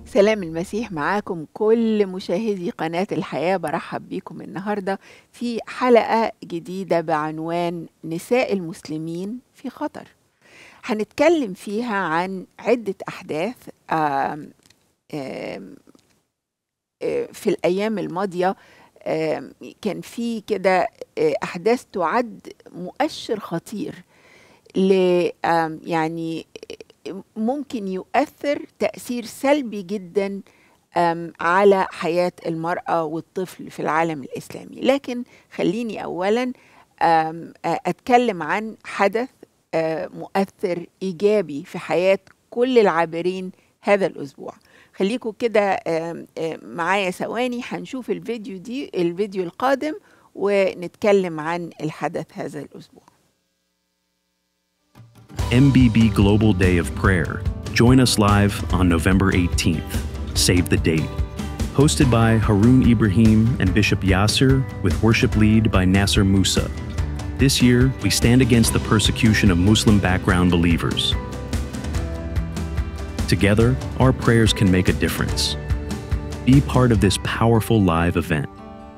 سلام المسيح معاكم كل مشاهدي قناة الحياة. برحب بيكم النهاردة في حلقة جديدة بعنوان نساء المسلمين في خطر. هنتكلم فيها عن عدة أحداث آم آم في الأيام الماضية. كان في كده أحداث تعد مؤشر خطير ل يعني ممكن يؤثر تأثير سلبي جدا على حياة المرأة والطفل في العالم الإسلامي. لكن خليني أولا أتكلم عن حدث مؤثر إيجابي في حياة كل العابرين هذا الأسبوع. خليكم كده معايا ثواني، هنشوف الفيديو القادم ونتكلم عن الحدث هذا الأسبوع. MBB Global Day of Prayer. Join us live on November 18th. Save the date. Hosted by Haroon Ibrahim and Bishop Yasser, with worship lead by Nasser Musa. This year, we stand against the persecution of Muslim background believers. Together, our prayers can make a difference. Be part of this powerful live event.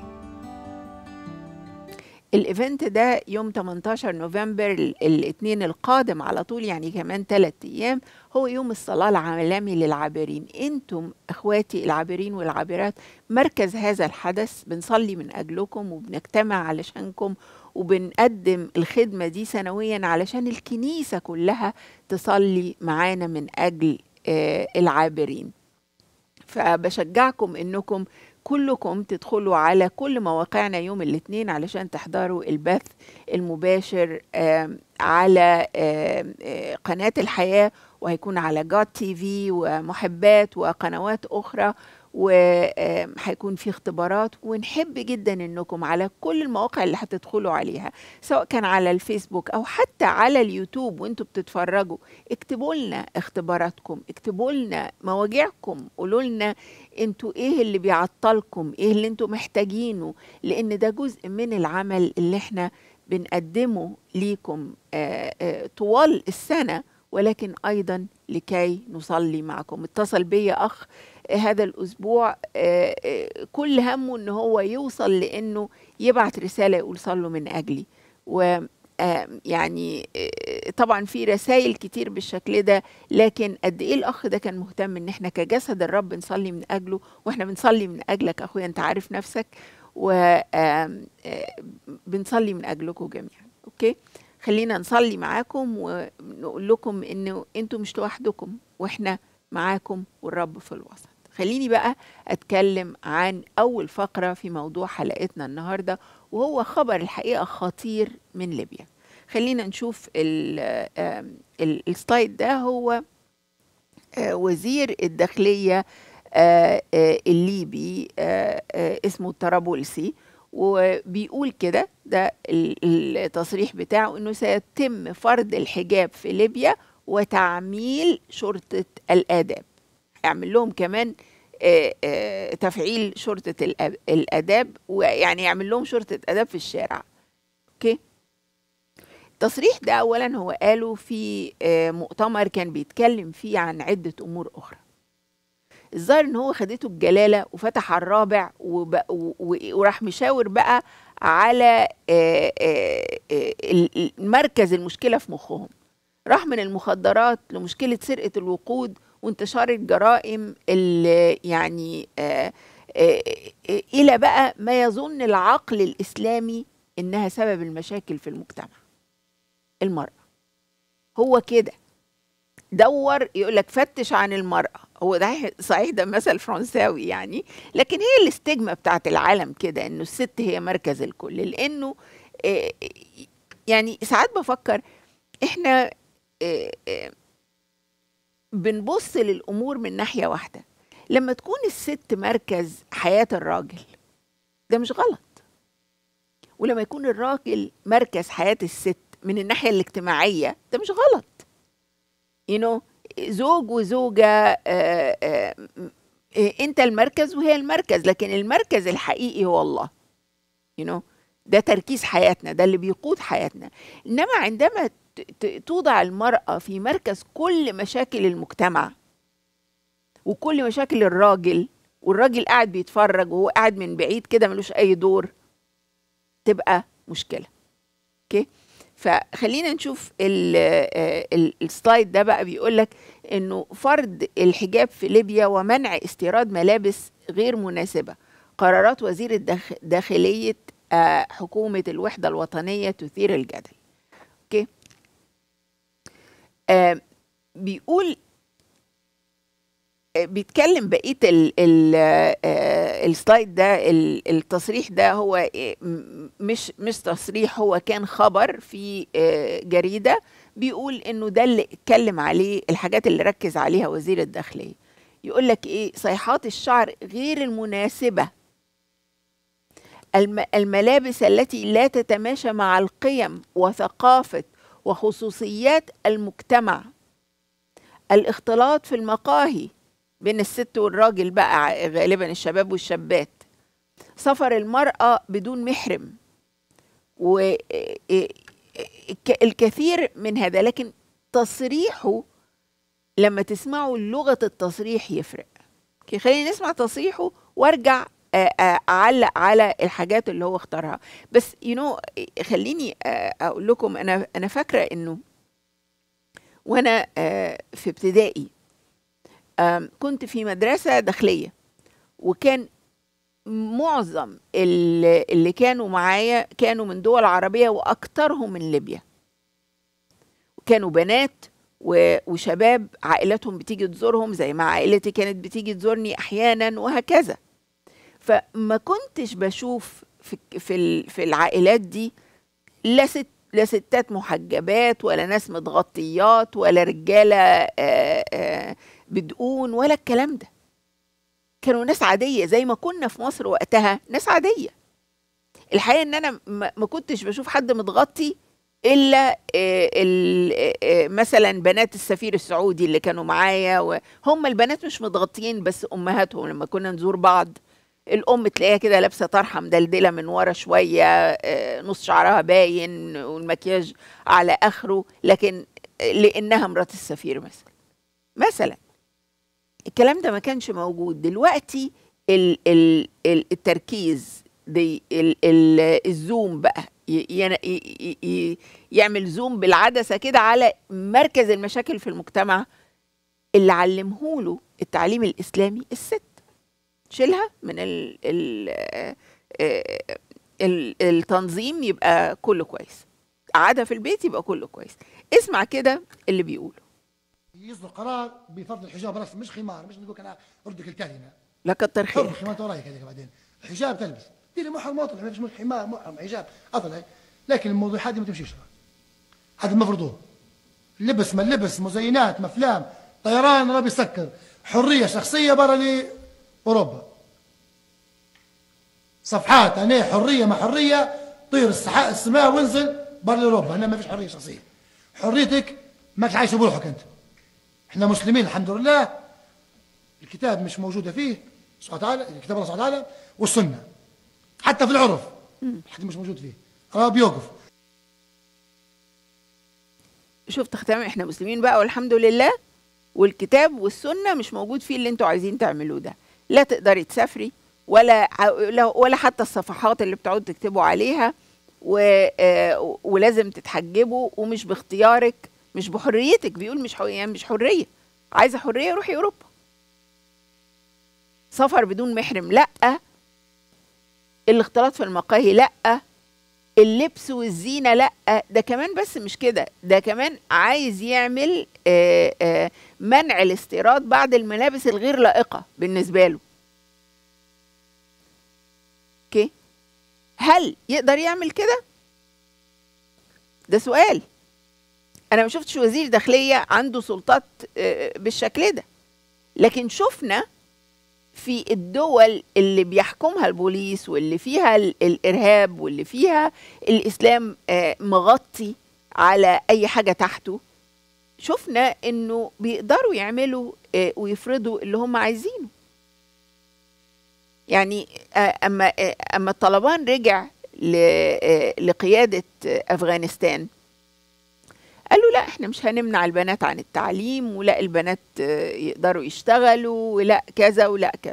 الايفنت ده يوم 18 نوفمبر الاثنين القادم على طول، يعني كمان 3 ايام، هو يوم الصلاة العالمي للعابرين. انتم اخواتي العابرين والعابرات مركز هذا الحدث، بنصلي من اجلكم وبنجتمع علشانكم وبنقدم الخدمة دي سنويا علشان الكنيسة كلها تصلي معانا من اجل العابرين. فبشجعكم انكم كلكم تدخلوا على كل مواقعنا يوم الاثنين علشان تحضروا البث المباشر على قناة الحياة، وهيكون على جاد تي في ومحبات وقنوات أخرى، وهيكون في اختبارات. ونحب جدا انكم على كل المواقع اللي هتدخلوا عليها، سواء كان على الفيسبوك او حتى على اليوتيوب وانتوا بتتفرجوا، اكتبوا لنا اختباراتكم، اكتبوا لنا مواجعكم، قولوا لنا انتوا ايه اللي بيعطلكم، ايه اللي انتوا محتاجينه، لان ده جزء من العمل اللي احنا بنقدمه ليكم طوال السنة، ولكن أيضا لكي نصلي معكم. اتصل بي أخ هذا الأسبوع كل همه أنه هو يوصل لأنه يبعت رسالة يقول صلوا من أجلي. يعني طبعا في رسائل كتير بالشكل ده، لكن قد ايه الاخ ده كان مهتم ان احنا كجسد الرب نصلي من اجله، واحنا بنصلي من اجلك اخويا، انت عارف نفسك، وبنصلي من اجلكم جميعا. اوكي، خلينا نصلي معاكم ونقول لكم انه انتوا مش لوحدكم، واحنا معاكم والرب في الوسط. خليني بقى اتكلم عن اول فقرة في موضوع حلقتنا النهاردة، وهو خبر الحقيقة خطير من ليبيا. خلينا نشوف السلايد ده. هو وزير الداخلية الليبي اسمه طرابلسي، وبيقول كده، ده التصريح بتاعه، انه سيتم فرض الحجاب في ليبيا وتعميل شرطة الآداب. يعمل لهم كمان تفعيل شرطة الآداب، ويعني يعمل لهم شرطة آداب في الشارع. اوكي، التصريح ده اولا هو قاله في مؤتمر كان بيتكلم فيه عن عدة امور اخرى. الظاهر ان هو خدته الجلالة وفتح على الرابع وراح مشاور بقى على مركز المشكلة في مخهم. راح من المخدرات لمشكلة سرقة الوقود وانتشار الجرائم اللي يعني إلى بقى ما يظن العقل الإسلامي إنها سبب المشاكل في المجتمع، المرأة. هو كده دور يقولك فتش عن المرأة. هو ده صحيح، ده مثل فرنساوي يعني، لكن هي الاستجمة بتاعت العالم كده إنه الست هي مركز الكل. لأنه يعني ساعات بفكر إحنا بنبص للأمور من ناحية واحدة. لما تكون الست مركز حياة الراجل ده مش غلط، ولما يكون الراجل مركز حياة الست من الناحية الاجتماعية ده مش غلط. زوج وزوجة، انت المركز وهي المركز، لكن المركز الحقيقي هو الله. ده تركيز حياتنا، ده اللي بيقود حياتنا. إنما عندما توضع المرأة في مركز كل مشاكل المجتمع، وكل مشاكل الراجل، والراجل قاعد بيتفرج وهو قاعد من بعيد كده ملوش اي دور، تبقى مشكله. اوكي، فخلينا نشوف السلايد ده بقى. بيقول لك انه فرض الحجاب في ليبيا ومنع استيراد ملابس غير مناسبه، قرارات وزير داخليه حكومه الوحده الوطنيه تثير الجدل. اوكي، بيقول، بيتكلم بقيه السلايد ده. التصريح ده هو مش تصريح، هو كان خبر في جريده، بيقول انه ده اللي اتكلم عليه، الحاجات اللي ركز عليها وزير الداخليه. يقول لك ايه؟ صيحات الشعر غير المناسبه، الملابس التي لا تتماشى مع القيم وثقافه وخصوصيات المجتمع، الاختلاط في المقاهي بين الست والراجل بقى غالبا الشباب والشابات، سفر المرأة بدون محرم، والكثير من هذا. لكن تصريحه لما تسمعوا لغة التصريح يفرق. خلينا نسمع تصريحه وارجع اعلق على الحاجات اللي هو اختارها. بس خليني اقول لكم، انا فاكرة انه وانا في ابتدائي كنت في مدرسة داخلية، وكان معظم اللي كانوا معايا كانوا من دول عربية وأكترهم من ليبيا، وكانوا بنات وشباب عائلتهم بتيجي تزورهم زي ما عائلتي كانت بتيجي تزورني أحيانا وهكذا. فما كنتش بشوف في العائلات دي لا ستات محجبات ولا ناس متغطيات ولا رجالة بدقون ولا الكلام ده. كانوا ناس عادية زي ما كنا في مصر وقتها، ناس عادية. الحقيقة ان انا ما كنتش بشوف حد متغطي الا مثلا بنات السفير السعودي اللي كانوا معايا، وهم البنات مش متغطيين، بس امهاتهم لما كنا نزور بعض الام تلاقيها كده لابسه طرحه مدلدله من ورا شويه، نص شعرها باين والمكياج على اخره، لكن لانها مرات السفير مثلا الكلام ده ما كانش موجود. دلوقتي التركيز دي الزوم بقى يعمل زوم بالعدسه كده على مركز المشاكل في المجتمع اللي علمهوله التعليم الاسلامي. الست شيلها من التنظيم يبقى كله كويس، قعدها في البيت يبقى كله كويس. اسمع كده اللي بيقوله. يصدر قرار بفرض الحجاب رسمي، مش خمار، مش نقول انا اردك الكلمه، لا كتر خيرك. حر خمار ورايك هذيك. بعدين الحجاب تلبس ديري محرم واطلع، مش حمار محرم حجاب اطلع، لكن الموضوع هذه ما تمشيش، هذا المفروض لبس ما لبس، مزينات، مفلام، طيران راه بيسكر، حريه شخصيه برا لاوروبا، صفحات انا حريه ما حريه، طير السماء وانزل برا لاوروبا. هنا ما فيش حريه شخصيه، حريتك ماك عايش بروحك انت. احنا مسلمين الحمد لله، الكتاب مش موجوده فيه سبحانه وتعالى، الكتاب الله سبحانه وتعالى والسنه، حتى في العرف الحديث مش موجود فيه، بيوقف. شفت ختام؟ احنا مسلمين بقى والحمد لله، والكتاب والسنه مش موجود فيه اللي انتوا عايزين تعملوه ده. لا تقدري تسافري ولا حتى الصفحات اللي بتقعدوا تكتبوا عليها، ولازم تتحجبوا ومش باختيارك، مش بحريتك. بيقول مش حريه، عايزه حريه روحي اوروبا. سفر بدون محرم لا، الاختلاط في المقاهي لا، اللبس والزينه لا. ده كمان بس مش كده، ده كمان عايز يعمل منع الاستيراد بعض الملابس الغير لائقه بالنسبه له. اوكي، هل يقدر يعمل كده؟ ده سؤال. انا ما شفتش وزير داخليه عنده سلطات بالشكل ده، لكن شفنا في الدول اللي بيحكمها البوليس واللي فيها الارهاب واللي فيها الاسلام مغطي على اي حاجه تحته، شفنا انه بيقدروا يعملوا ويفرضوا اللي هم عايزينه. يعني اما الطالبان رجع لقياده افغانستان، قالوا لا احنا مش هنمنع البنات عن التعليم، ولا البنات يقدروا يشتغلوا، ولا كذا ولا كذا.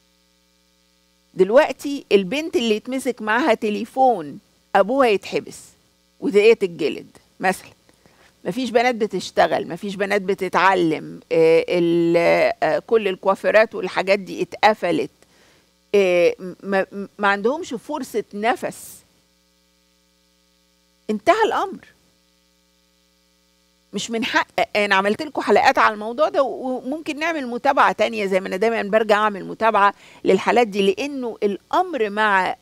دلوقتي البنت اللي يتمسك معاها تليفون ابوها يتحبس ودقيقة تتجلد مثلا. مفيش بنات بتشتغل، مفيش بنات بتتعلم، كل الكوافيرات والحاجات دي اتقفلت، ما عندهمش فرصة نفس. انتهى الأمر. مش من حق. انا عملت لكم حلقات على الموضوع ده، وممكن نعمل متابعة تانية زي ما انا دايما برجع اعمل متابعة للحالات دي، لانه الامر مع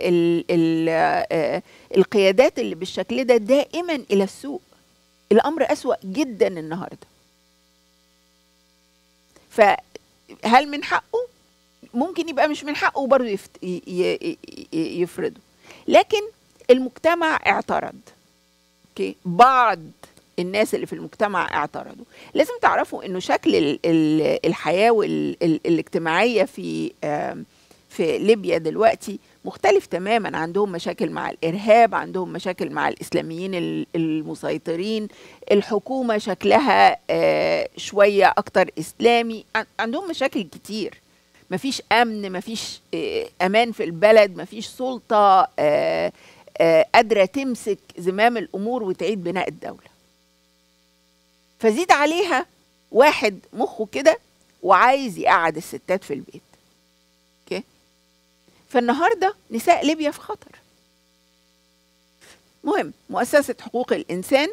القيادات اللي بالشكل ده دائما الى السوء. الامر اسوأ جدا النهارده. فهل من حقه؟ ممكن يبقى مش من حقه برضه يفرضه، لكن المجتمع اعترض. اوكي، بعض الناس اللي في المجتمع اعترضوا. لازم تعرفوا انه شكل الحياة والاجتماعية في ليبيا دلوقتي مختلف تماما. عندهم مشاكل مع الإرهاب، عندهم مشاكل مع الإسلاميين المسيطرين، الحكومة شكلها شوية أكتر إسلامي، عندهم مشاكل كتير. مفيش أمن، مفيش أمان في البلد، مفيش سلطة قادرة تمسك زمام الأمور وتعيد بناء الدولة. فزيد عليها واحد مخه كده وعايز يقعد الستات في البيت. اوكي، فالنهارده نساء ليبيا في خطر. مهم، مؤسسة حقوق الإنسان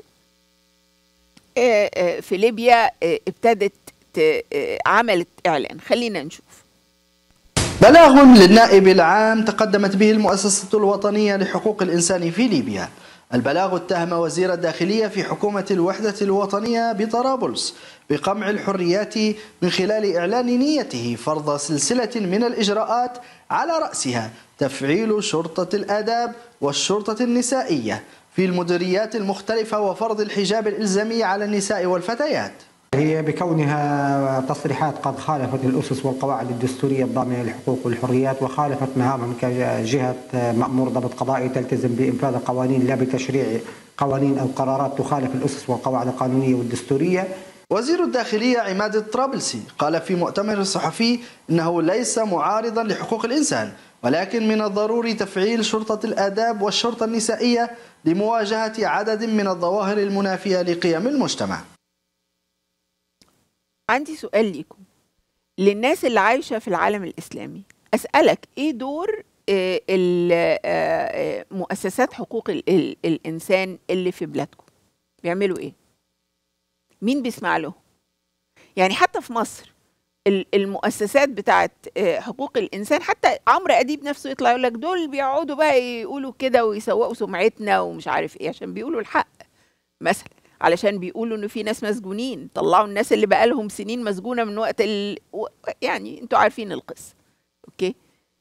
في ليبيا ابتدت عملت إعلان. خلينا نشوف. بلاغ للنائب العام تقدمت به المؤسسة الوطنية لحقوق الإنسان في ليبيا. البلاغ اتهم وزير الداخلية في حكومة الوحدة الوطنية بطرابلس بقمع الحريات من خلال إعلان نيته فرض سلسلة من الإجراءات على رأسها تفعيل شرطة الآداب والشرطة النسائية في المديريات المختلفة وفرض الحجاب الإلزامي على النساء والفتيات. هي بكونها تصريحات قد خالفت الأسس والقواعد الدستورية الضامنة للحقوق والحريات، وخالفت مهامهم كجهة مأمور ضبط قضائي تلتزم بإنفاذ القوانين لا بتشريع قوانين أو قرارات تخالف الأسس والقواعد القانونية والدستورية. وزير الداخلية عماد الطرابلسي قال في مؤتمر صحفي إنه ليس معارضا لحقوق الإنسان، ولكن من الضروري تفعيل شرطة الآداب والشرطة النسائية لمواجهة عدد من الظواهر المنافية لقيم المجتمع. عندي سؤال ليكم، للناس اللي عايشة في العالم الإسلامي. أسألك إيه دور مؤسسات حقوق الإنسان اللي في بلادكم؟ بيعملوا إيه؟ مين بيسمع له؟ يعني حتى في مصر المؤسسات بتاعت حقوق الإنسان، حتى عمرو أديب نفسه يطلع يقول لك دول بيقعدوا بقى يقولوا كده ويسوقوا سمعتنا ومش عارف إيه عشان بيقولوا الحق مثلا، علشان بيقولوا انه في ناس مسجونين. طلعوا الناس اللي بقالهم سنين مسجونة من وقت يعني انتوا عارفين القصة. اوكي،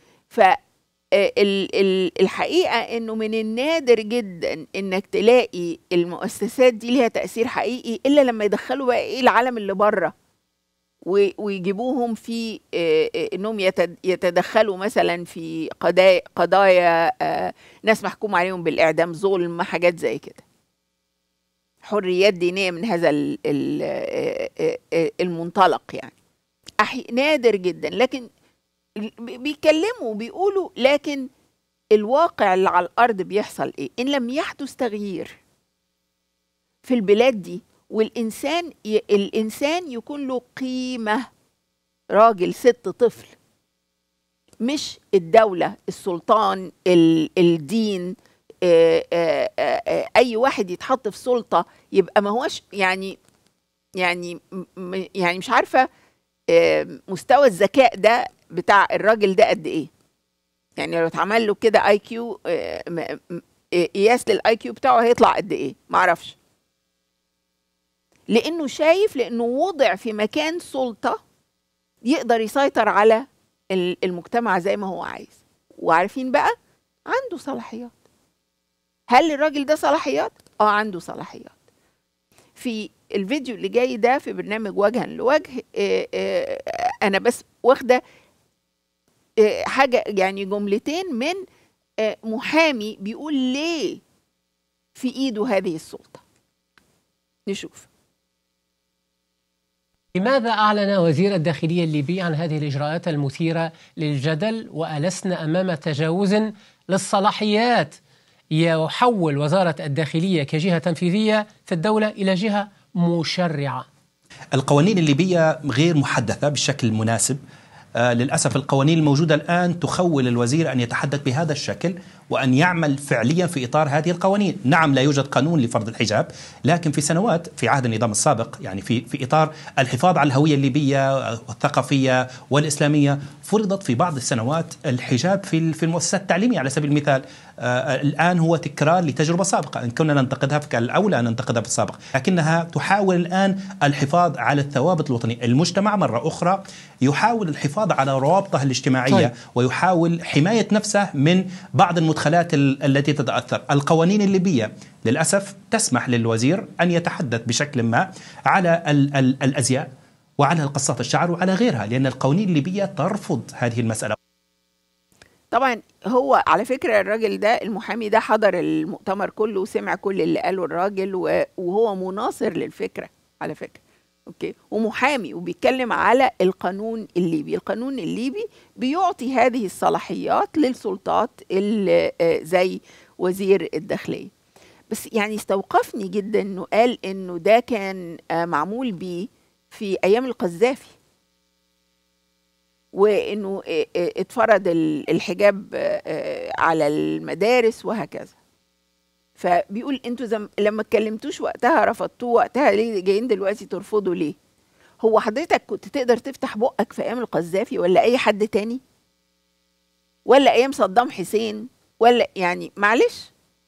فالحقيقة انه من النادر جدا انك تلاقي المؤسسات دي ليها تأثير حقيقي الا لما يدخلوا بقى ايه العالم اللي بره ويجيبوهم في انهم يتدخلوا مثلا في قضايا ناس محكوم عليهم بالإعدام، ظلم، حاجات زي كده، حريات دينية من هذا المنطلق. يعني نادر جدا، لكن بيكلموا بيقولوا لكن الواقع اللي على الأرض بيحصل إيه؟ إن لم يحدث تغيير في البلاد دي الإنسان يكون له قيمة، راجل ست طفل، مش الدولة، السلطان، الدين، اي واحد يتحط في سلطة يبقى ما هوش يعني مش عارفة مستوى الذكاء ده بتاع الراجل ده قد ايه. يعني لو اتعمل له كده اي كيو، قياس للاي كيو بتاعه هيطلع قد ايه معرفش، لانه شايف، لانه وضع في مكان سلطة يقدر يسيطر على المجتمع زي ما هو عايز. وعارفين بقى عنده صلاحيات. هل الراجل ده صلاحيات؟ عنده صلاحيات. في الفيديو اللي جاي ده في برنامج وجها لوجه، انا بس واخده حاجه يعني جملتين من محامي بيقول ليه في ايده هذه السلطه. نشوف. لماذا أعلن وزير الداخلية الليبي عن هذه الإجراءات المثيرة للجدل، وألسنا أمام تجاوز للصلاحيات يحول وزارة الداخلية كجهة تنفيذية في الدولة إلى جهة مشرعة؟ القوانين الليبية غير محدثة بالشكل المناسب. للأسف القوانين الموجودة الآن تخول الوزير أن يتحدث بهذا الشكل وأن يعمل فعليا في إطار هذه القوانين. نعم، لا يوجد قانون لفرض الحجاب، لكن في سنوات في عهد النظام السابق، يعني في إطار الحفاظ على الهوية الليبية والثقافية والإسلامية، فرضت في بعض السنوات الحجاب في المؤسسات التعليمية على سبيل المثال. الآن هو تكرار لتجربة سابقة، إن كنا ننتقدها فكان الأولى أن ننتقدها في السابق، لكنها تحاول الآن الحفاظ على الثوابت الوطنية. المجتمع مرة أخرى يحاول الحفاظ على روابطه الاجتماعية. طيب. ويحاول حماية نفسه من بعض المدخلات التي تتأثر. القوانين الليبية للأسف تسمح للوزير أن يتحدث بشكل ما على الأزياء وعلى قصات الشعر وعلى غيرها، لأن القوانين الليبية ترفض هذه المسألة. طبعا هو على فكرة الراجل ده المحامي ده حضر المؤتمر كله وسمع كل اللي قاله الراجل، وهو مناصر للفكرة على فكرة، اوكي، ومحامي وبيتكلم على القانون الليبي. القانون الليبي بيعطي هذه الصلاحيات للسلطات اللي زي وزير الداخلية. بس يعني استوقفني جدا انه قال انه ده كان معمول بيه في ايام القذافي، وانه اتفرض الحجاب على المدارس وهكذا. فبيقول انتوا لما اتكلمتوش وقتها رفضتوه، وقتها ليه جايين دلوقتي ترفضوا ليه؟ هو حضرتك كنت تقدر تفتح بقك في ايام القذافي ولا اي حد تاني؟ ولا ايام صدام حسين؟ ولا يعني معلش.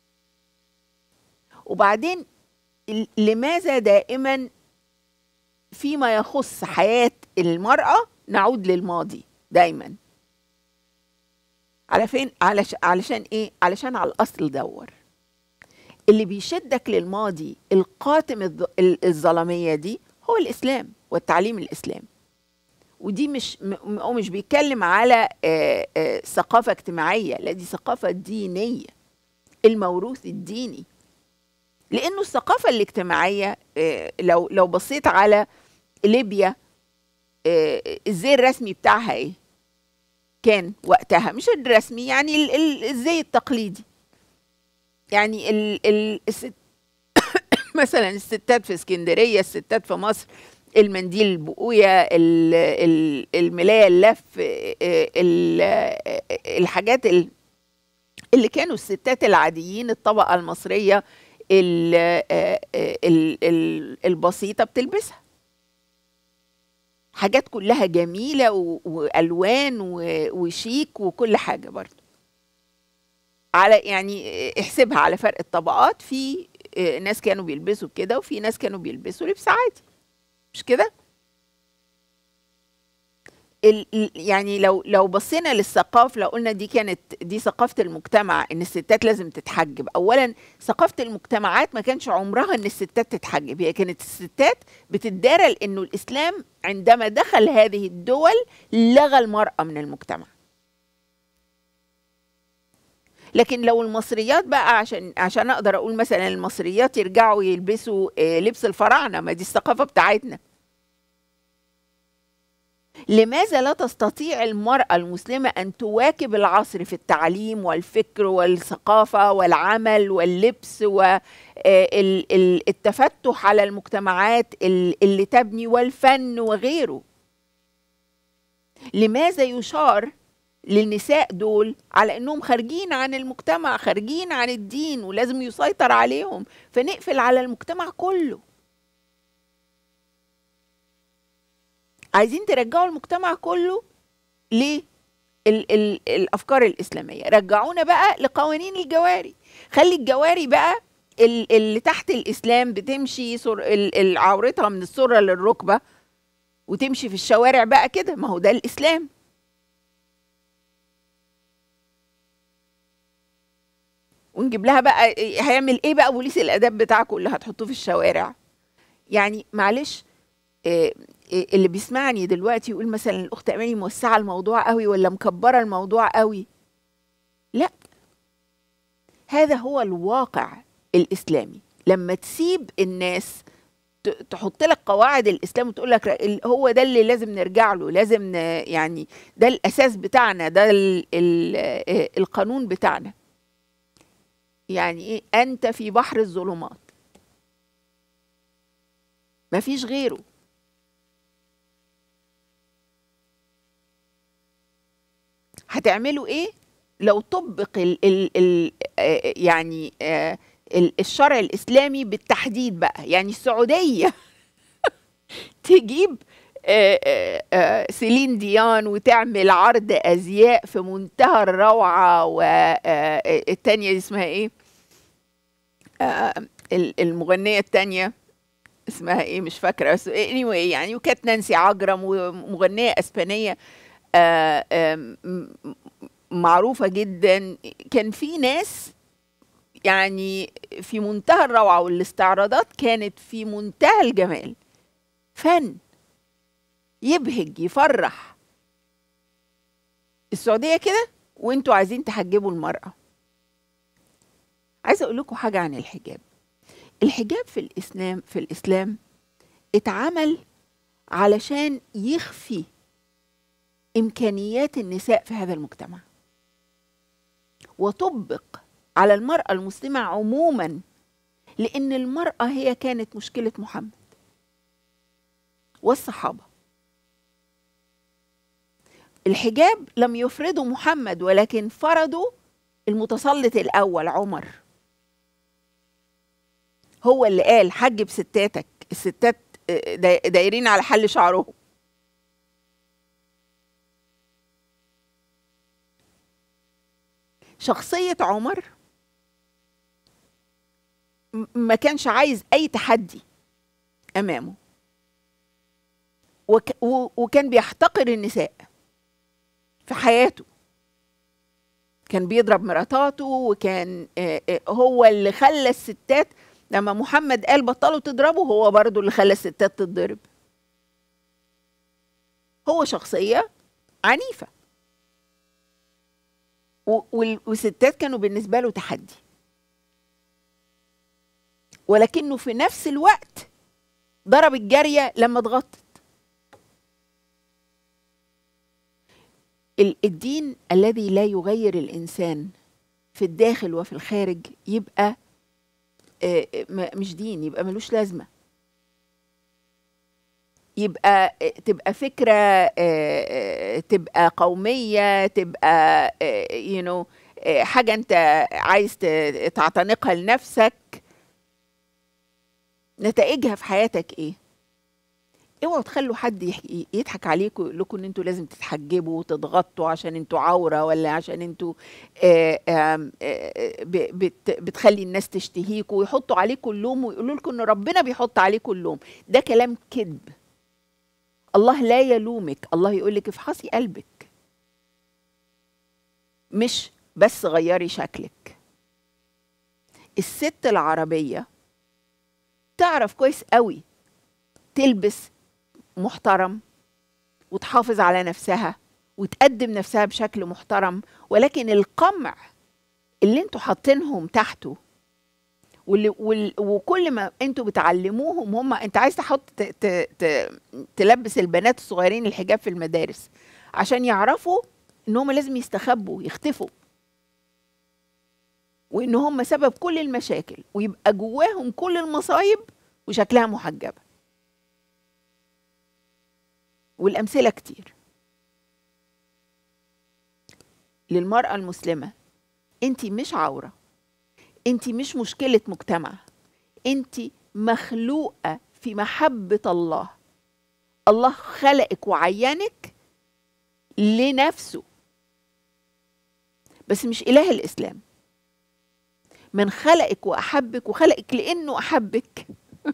وبعدين لماذا دائما فيما يخص حياة المرأة نعود للماضي دايما؟ على فين؟ علشان ايه؟ علشان على الاصل دور. اللي بيشدك للماضي القاتم الظلامية دي هو الإسلام والتعليم الإسلامي. ودي مش بيتكلم على ثقافة اجتماعية، لا دي ثقافة دينية، الموروث الديني. لأنه الثقافة الاجتماعية لو بصيت على ليبيا، الزي الرسمي بتاعها ايه؟ كان وقتها مش الرسمي، يعني الزي التقليدي. يعني مثلا الستات في اسكندرية، الستات في مصر، المنديل البقوية، الملاية اللف، الحاجات اللي كانوا الستات العاديين الطبقة المصرية البسيطة بتلبسها. حاجات كلها جميلة وألوان وشيك وكل حاجة. برضو على يعني احسبها على فرق الطبقات، في ناس كانوا بيلبسوا كده وفي ناس كانوا بيلبسوا لبس عادي، مش كده؟ يعني لو بصينا للثقافة، لو قلنا دي ثقافة المجتمع ان الستات لازم تتحجب. اولا ثقافة المجتمعات ما كانش عمرها ان الستات تتحجب، هي كانت الستات بتدارى لانه الاسلام عندما دخل هذه الدول لغى المرأة من المجتمع. لكن لو المصريات بقى، عشان اقدر اقول مثلا المصريات يرجعوا يلبسوا لبس الفراعنة، ما دي الثقافة بتاعتنا. لماذا لا تستطيع المرأة المسلمة أن تواكب العصر في التعليم والفكر والثقافة والعمل واللبس والتفتح على المجتمعات اللي تبني والفن وغيره؟ لماذا يشار للنساء دول على أنهم خارجين عن المجتمع، خارجين عن الدين ولازم يسيطر عليهم، فنقفل على المجتمع كله؟ عايزين ترجعوا المجتمع كله للأفكار الإسلامية. رجعونا بقى لقوانين الجواري. خلي الجواري بقى اللي تحت الإسلام بتمشي عورتها من السرة للركبة وتمشي في الشوارع بقى كده، ما هو ده الإسلام. ونجيب لها بقى هيعمل ايه بقى بوليس الاداب بتاعكم اللي هتحطوه في الشوارع؟ يعني معلش، اللي بيسمعني دلوقتي يقول مثلا الاخت اماني موسعه الموضوع قوي ولا مكبره الموضوع قوي. لا، هذا هو الواقع الاسلامي. لما تسيب الناس تحط لك قواعد الاسلام وتقول لك هو ده اللي لازم نرجع له، لازم يعني ده الاساس بتاعنا، ده القانون بتاعنا. يعني ايه؟ انت في بحر الظلمات مفيش غيره. هتعملوا ايه لو طبق يعني الشرع الاسلامي بالتحديد بقى؟ يعني السعوديه تجيب سيلين ديان وتعمل عرض ازياء في منتهى الروعه، والتانيه دي اسمها ايه؟ المغنيه التانيه اسمها ايه مش فاكره، بس anyway يعني، وكانت نانسي عجرم ومغنيه اسبانيه معروفة جدا. كان في ناس يعني في منتهى الروعة، والاستعراضات كانت في منتهى الجمال، فن يبهج يفرح. السعودية كده وانتوا عايزين تحجبوا المرأة. عايزة اقول لكم حاجة عن الحجاب. الحجاب في الإسلام اتعمل علشان يخفي إمكانيات النساء في هذا المجتمع، وطبق على المرأة المسلمة عموما، لأن المرأة هي كانت مشكلة محمد والصحابة. الحجاب لم يفرضه محمد، ولكن فرضه المتسلط الأول عمر. هو اللي قال حجب ستاتك، الستات دايرين على حل شعرهم. شخصية عمر ما كانش عايز أي تحدي أمامه، وكان بيحتقر النساء في حياته. كان بيضرب مراتاته، وكان هو اللي خلى الستات لما محمد قال بطلوا تضربوا، هو برضو اللي خلى الستات تتضرب. هو شخصية عنيفة، والستات كانوا بالنسبة له تحدي، ولكنه في نفس الوقت ضرب الجارية لما اتغطت. الدين الذي لا يغير الإنسان في الداخل وفي الخارج يبقى مش دين، يبقى ملوش لازمة، يبقى تبقى فكرة، تبقى قومية، تبقى حاجة انت عايز تعتنقها لنفسك. نتائجها في حياتك ايه؟ اوعوا تخلوا حد يضحك عليكم يقول لكم ان انتوا لازم تتحجبوا وتضغطوا عشان انتوا عورة، ولا عشان انتوا بتخلي الناس تشتهيكوا ويحطوا عليكم اللوم ويقولوا لكم ان ربنا بيحط عليكم اللوم. ده كلام كذب. الله لا يلومك، الله يقول لك افحصي قلبك، مش بس غيري شكلك. الست العربية تعرف كويس قوي تلبس محترم وتحافظ على نفسها وتقدم نفسها بشكل محترم، ولكن القمع اللي انتوا حاطينهم تحته وكل ما انتوا بتعلموهم هم، انت عايز تلبس البنات الصغيرين الحجاب في المدارس عشان يعرفوا ان هم لازم يستخبوا يختفوا، وان هم سبب كل المشاكل، ويبقى جواهم كل المصايب وشكلها محجبة. والأمثلة كتير. للمرأة المسلمة انت مش عورة، انت مش مشكلة مجتمع، انت مخلوقة في محبة الله. الله خلقك وعينك لنفسه، بس مش إله الإسلام. من خلقك وأحبك، وخلقك لأنه أحبك.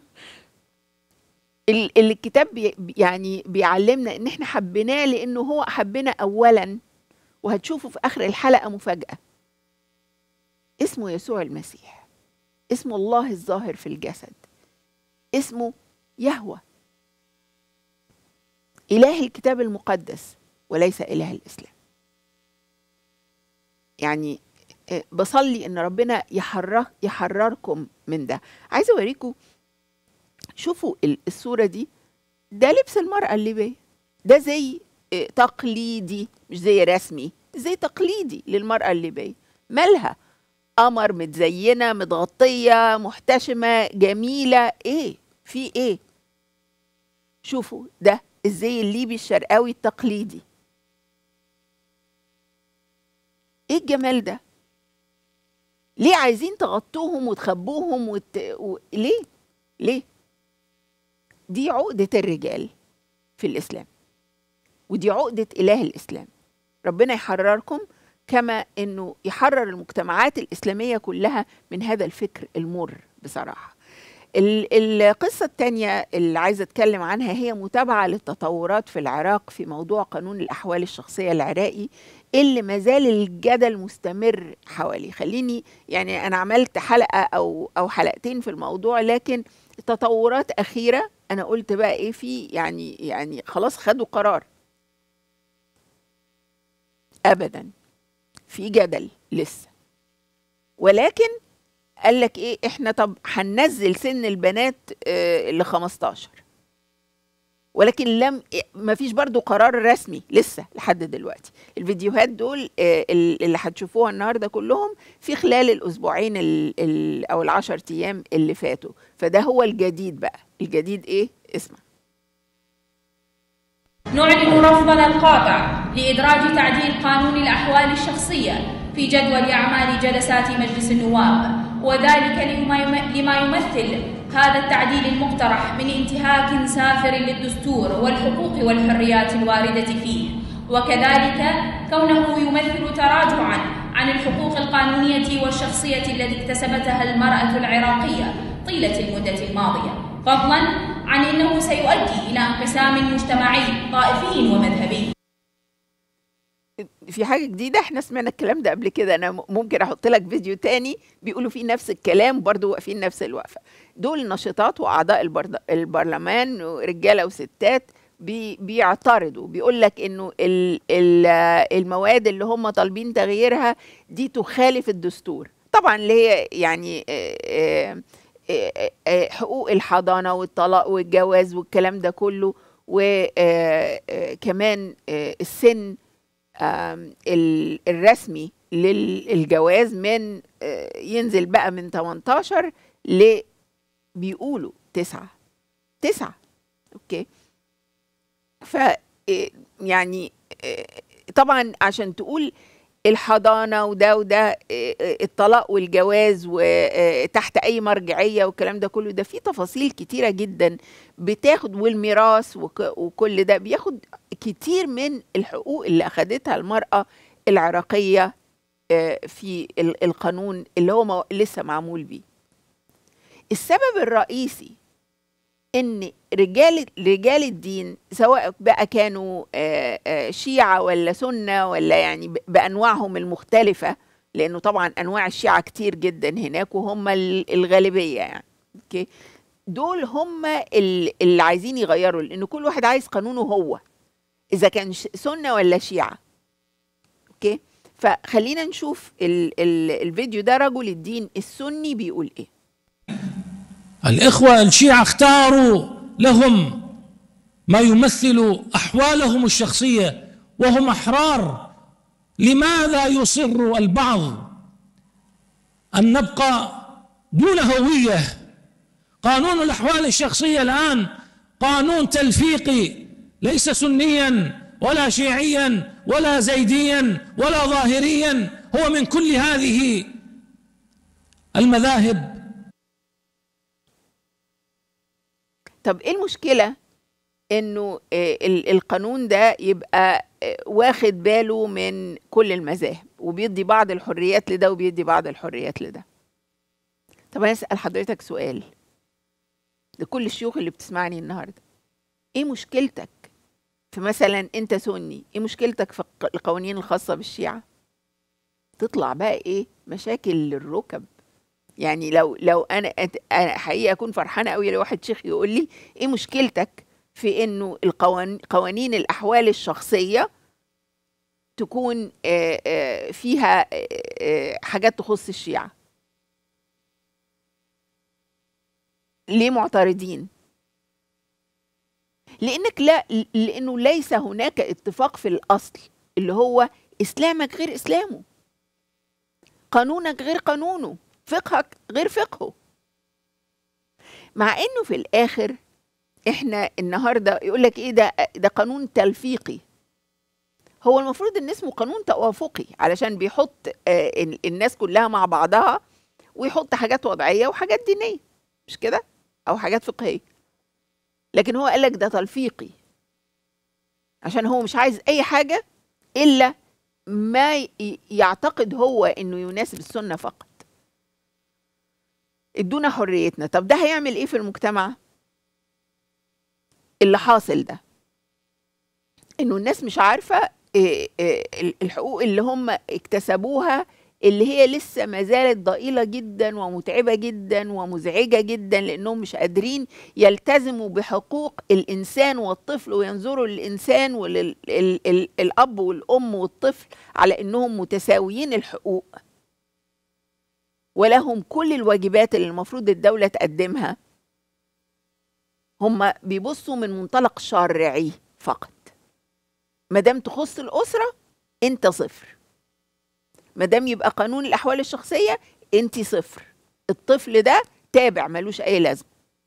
الكتاب يعني بيعلمنا ان احنا حبيناه لانه هو احبنا اولا، وهتشوفوا في اخر الحلقة مفاجأة. اسمه يسوع المسيح، اسمه الله الظاهر في الجسد، اسمه يهوه، إله الكتاب المقدس وليس إله الإسلام. يعني بصلي ان ربنا يحرركم من ده. عايزه اوريكم شوفوا الصورة دي، ده لبس المرأة الليبية، ده زي تقليدي مش زي رسمي، زي تقليدي للمرأة الليبية. مالها؟ قمر، متزينة، متغطية، محتشمة، جميلة، ايه في ايه؟ شوفوا ده الزي الليبي الشرقاوي التقليدي. ايه الجمال ده؟ ليه عايزين تغطوهم وتخبوهم ليه؟ ليه؟ دي عقدة الرجال في الإسلام، ودي عقدة إله الإسلام. ربنا يحرركم كما إنه يحرر المجتمعات الإسلامية كلها من هذا الفكر المر بصراحة. القصة الثانية اللي عايزة أتكلم عنها هي متابعة للتطورات في العراق في موضوع قانون الأحوال الشخصية العراقي اللي مازال الجدل مستمر حواليه. خليني يعني أنا عملت حلقة أو حلقتين في الموضوع، لكن تطورات أخيرة أنا قلت بقى إيه في يعني خلاص خدوا قرار. أبدا في جدل لسه، ولكن قال لك ايه، احنا طب هننزل سن البنات ل15، ولكن ما فيش برضو قرار رسمي لسه لحد دلوقتي. الفيديوهات دول اللي هتشوفوها النهارده كلهم في خلال الاسبوعين او ال10 ايام اللي فاتوا. فده هو الجديد بقى. الجديد ايه؟ اسمع. نعلن رفضنا القاطع لإدراج تعديل قانون الأحوال الشخصية في جدول أعمال جلسات مجلس النواب، وذلك لما يمثل هذا التعديل المقترح من انتهاك سافر للدستور والحقوق والحريات الواردة فيه، وكذلك كونه يمثل تراجعا عن الحقوق القانونية والشخصية التي اكتسبتها المرأة العراقية طيلة المدة الماضية، فضلا عن أنه سيؤدي إلى انقسام مجتمعي طائفي ومذهبي. في حاجة جديدة، احنا سمعنا الكلام ده قبل كده. انا ممكن احط لك فيديو تاني بيقولوا فيه نفس الكلام، برضو واقفين نفس الوقفة. دول نشطات واعضاء البرلمان رجالة وستات بيعترضوا، بيقول لك انه المواد اللي هم طالبين تغييرها دي تخالف الدستور طبعا، اللي هي يعني حقوق الحضانة والطلاق والجواز والكلام ده كله، وكمان السن الرسمي للجواز من ينزل بقى من 18 بيقولوا 9. اوكي. ف يعني طبعا عشان تقول الحضانة وده الطلاق والجواز وتحت أي مرجعية والكلام ده كله، ده فيه تفاصيل كتيرة جدا بتاخد، والميراث وكل ده بياخد كتير من الحقوق اللي أخدتها المرأة العراقية في القانون اللي هو لسه معمول بيه. السبب الرئيسي ان رجال الدين سواء بقى كانوا شيعة ولا سنة ولا يعني بأنواعهم المختلفة، لأنه طبعا أنواع الشيعة كتير جدا هناك وهم الغالبية يعني، اوكي، دول هم اللي عايزين يغيروا، لأنه كل واحد عايز قانونه هو إذا كان سنة ولا شيعة. اوكي، فخلينا نشوف الفيديو ده. رجل الدين السني بيقول ايه. الإخوة الشيعة اختاروا لهم ما يمثل أحوالهم الشخصية وهم أحرار. لماذا يصر البعض أن نبقى دون هوية؟ قانون الأحوال الشخصية الآن قانون تلفيقي، ليس سنيا ولا شيعيا ولا زيديا ولا ظاهريا، هو من كل هذه المذاهب. طب ايه المشكلة انه القانون ده يبقى واخد باله من كل المذاهب وبيدي بعض الحريات لده وبيدي بعض الحريات لده؟ طب انا اسأل حضرتك سؤال لكل الشيوخ اللي بتسمعني النهاردة، ايه مشكلتك في مثلا انت سني، ايه مشكلتك في القوانين الخاصة بالشيعة؟ تطلع بقى ايه مشاكل للركب. يعني لو انا حقيقة اكون فرحانة قوي لو واحد شيخ يقول لي ايه مشكلتك في انه قوانين الاحوال الشخصية تكون فيها حاجات تخص الشيعة. ليه معترضين؟ لأنه ليس هناك اتفاق في الأصل اللي هو إسلامك غير إسلامه، قانونك غير قانونه، فقهك غير فقهه. مع إنه في الآخر إحنا النهاردة يقولك إيه ده قانون تلفيقي. هو المفروض إن اسمه قانون توافقي علشان بيحط الناس كلها مع بعضها ويحط حاجات وضعية وحاجات دينية، مش كده؟ أو حاجات فقهية. لكن هو قالك ده تلفيقي عشان هو مش عايز أي حاجة إلا ما يعتقد هو إنه يناسب السنة فقط. ادونا حريتنا. طب ده هيعمل إيه في المجتمع؟ اللي حاصل ده إنه الناس مش عارفة الحقوق اللي هم اكتسبوها، اللي هي لسه ما زالت ضئيلة جدا ومتعبة جدا ومزعجة جدا، لأنهم مش قادرين يلتزموا بحقوق الإنسان والطفل وينظروا للإنسان وللأب والأم والطفل على أنهم متساويين الحقوق ولهم كل الواجبات اللي المفروض الدولة تقدمها. هم بيبصوا من منطلق شرعي فقط. ما دام تخص الأسرة أنت صفر، ما دام يبقى قانون الأحوال الشخصية أنت صفر، الطفل ده تابع ملوش أي لازمة.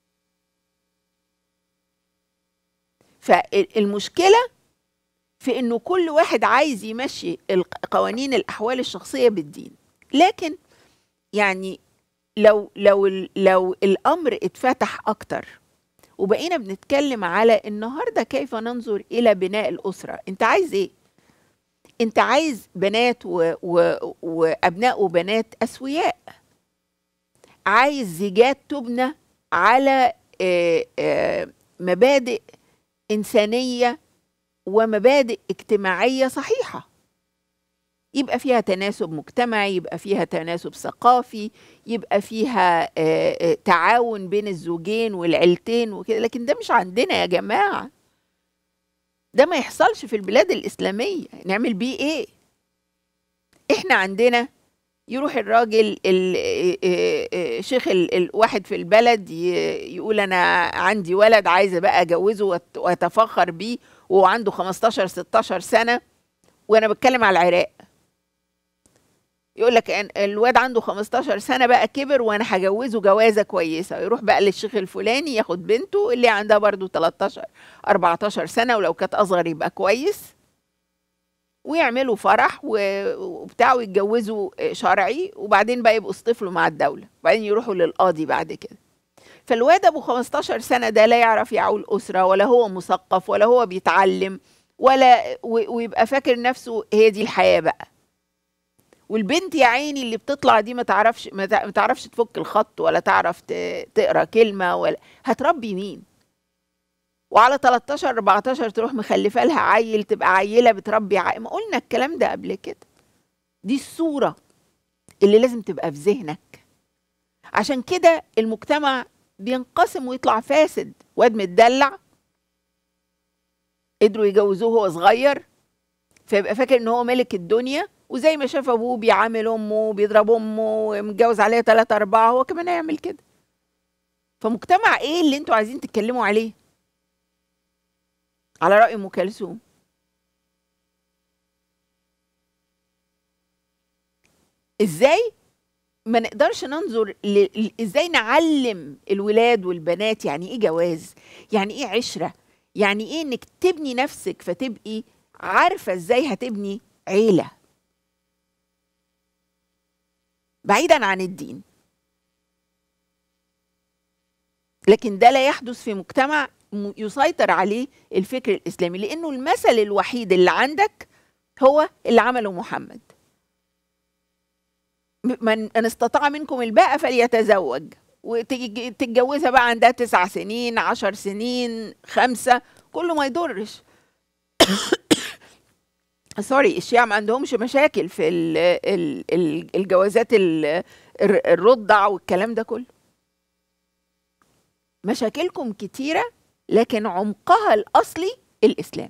فالمشكلة في إنه كل واحد عايز يمشي قوانين الأحوال الشخصية بالدين. لكن يعني لو الأمر اتفتح أكتر وبقينا بنتكلم على النهاردة كيف ننظر إلى بناء الأسرة، أنت عايز إيه؟ أنت عايز بنات وأبناء وبنات أسوياء، عايز زيجات تبنى على مبادئ إنسانية ومبادئ اجتماعية صحيحة، يبقى فيها تناسب مجتمعي، يبقى فيها تناسب ثقافي، يبقى فيها تعاون بين الزوجين والعيلتين وكده. لكن ده مش عندنا يا جماعة، ده ما يحصلش في البلاد الإسلامية. نعمل بيه إيه؟ إحنا عندنا يروح الراجل شيخ الواحد في البلد يقول أنا عندي ولد عايزة بقى أجوزه وأتفخر بيه وهو عنده 15-16 سنة، وأنا بتكلم على العراق. يقول لك الواد عنده 15 سنة بقى كبر وأنا هجوزه جوازة كويسة. يروح بقى للشيخ الفلاني ياخد بنته اللي عندها برضو 13-14 سنة، ولو كانت أصغر يبقى كويس، ويعملوا فرح وبتاعه يتجوزوا شرعي، وبعدين بقى يبقوا اصطفلوا مع الدولة، وبعدين يروحوا للقاضي بعد كده. فالواد أبو 15 سنة ده لا يعرف يعول أسرة، ولا هو مثقف، ولا هو بيتعلم، ويبقى فاكر نفسه هي دي الحياة بقى. والبنت يا عيني اللي بتطلع دي ما تعرفش تفك الخط، ولا تعرف تقرأ كلمة، ولا هتربي مين؟ وعلى 13-14 تروح مخلفة لها عيل، تبقى عيلة بتربي ما قلنا الكلام ده قبل كده. دي الصورة اللي لازم تبقى في ذهنك. عشان كده المجتمع بينقسم ويطلع فاسد. واد متدلع قدروا يجوزوه وهو صغير، فيبقى فاكر ان هو ملك الدنيا، وزي ما شاف ابوه بيعامل امه، بيضرب امه، متجوز عليها 3-4، هو كمان هيعمل كده. فمجتمع ايه اللي انتوا عايزين تتكلموا عليه؟ على رأي ام كلثوم، ازاي ما نقدرش ننظر ازاي نعلم الولاد والبنات يعني ايه جواز، يعني ايه عشرة، يعني ايه انك تبني نفسك فتبقي عارفة ازاي هتبني عيلة بعيدا عن الدين. لكن ده لا يحدث في مجتمع يسيطر عليه الفكر الإسلامي، لأنه المثل الوحيد اللي عندك هو اللي عمله محمد: من استطاع منكم الباءة فليتزوج، وتتجوزها بقى عندها 9 سنين 10 سنين 5، كله ما يضرش. سوري، الشيعة ما عندهمش مشاكل في الجوازات الرضع والكلام ده كله. مشاكلكم كتيرة لكن عمقها الأصلي الإسلام.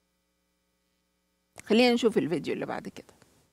خلينا نشوف الفيديو اللي بعد كده.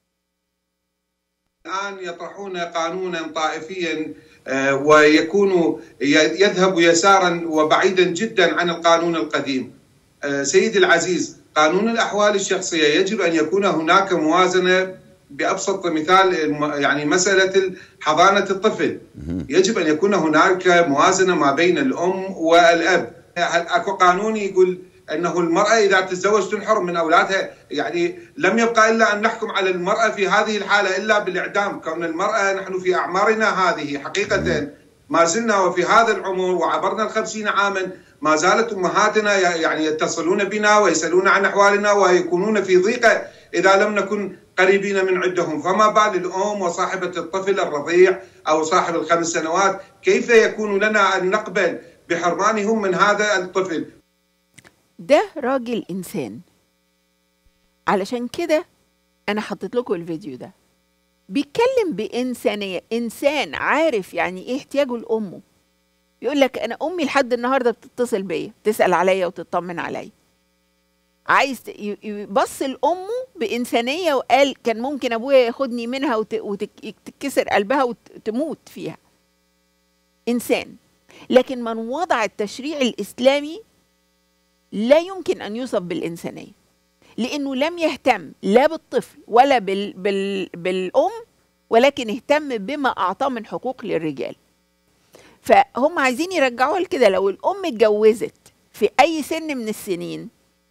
الآن يطرحون قانونا طائفيا ويكون يذهب يسارا وبعيدا جدا عن القانون القديم، سيدي العزيز، قانون الأحوال الشخصية يجب أن يكون هناك موازنة. بأبسط مثال يعني مسألة حضانة الطفل، يجب أن يكون هناك موازنة ما بين الأم والأب. أكو قانون يقول أنه المرأة إذا تتزوج تنحرم من أولادها، يعني لم يبقى إلا أن نحكم على المرأة في هذه الحالة إلا بالإعدام. كون المرأة نحن في أعمارنا هذه حقيقة ما زلنا وفي هذا العمر وعبرنا 50 عاما ما زالت أمهاتنا يعني يتصلون بنا ويسألون عن أحوالنا ويكونون في ضيقة إذا لم نكن قريبين من عندهم، فما بال الأم وصاحبة الطفل الرضيع أو صاحب ال5 سنوات؟ كيف يكون لنا أن نقبل بحرمانهم من هذا الطفل؟ ده راجل إنسان، علشان كده أنا حطيت لكم الفيديو ده بيتكلم بإنسانية، إنسان عارف يعني إيه احتياجه لأمه. يقول لك أنا أمي لحد النهاردة بتتصل بيا تسأل عليا وتطمن عليا. عايز يبص لأمه بإنسانية، وقال كان ممكن أبويا ياخدني منها وتتكسر قلبها وتموت فيها. إنسان. لكن من وضع التشريع الإسلامي لا يمكن أن يوصف بالإنسانية، لأنه لم يهتم لا بالطفل ولا بالأم، ولكن اهتم بما أعطاه من حقوق للرجال. فهم عايزين يرجعوها لكده. لو الأم اتجوزت في أي سن من السنين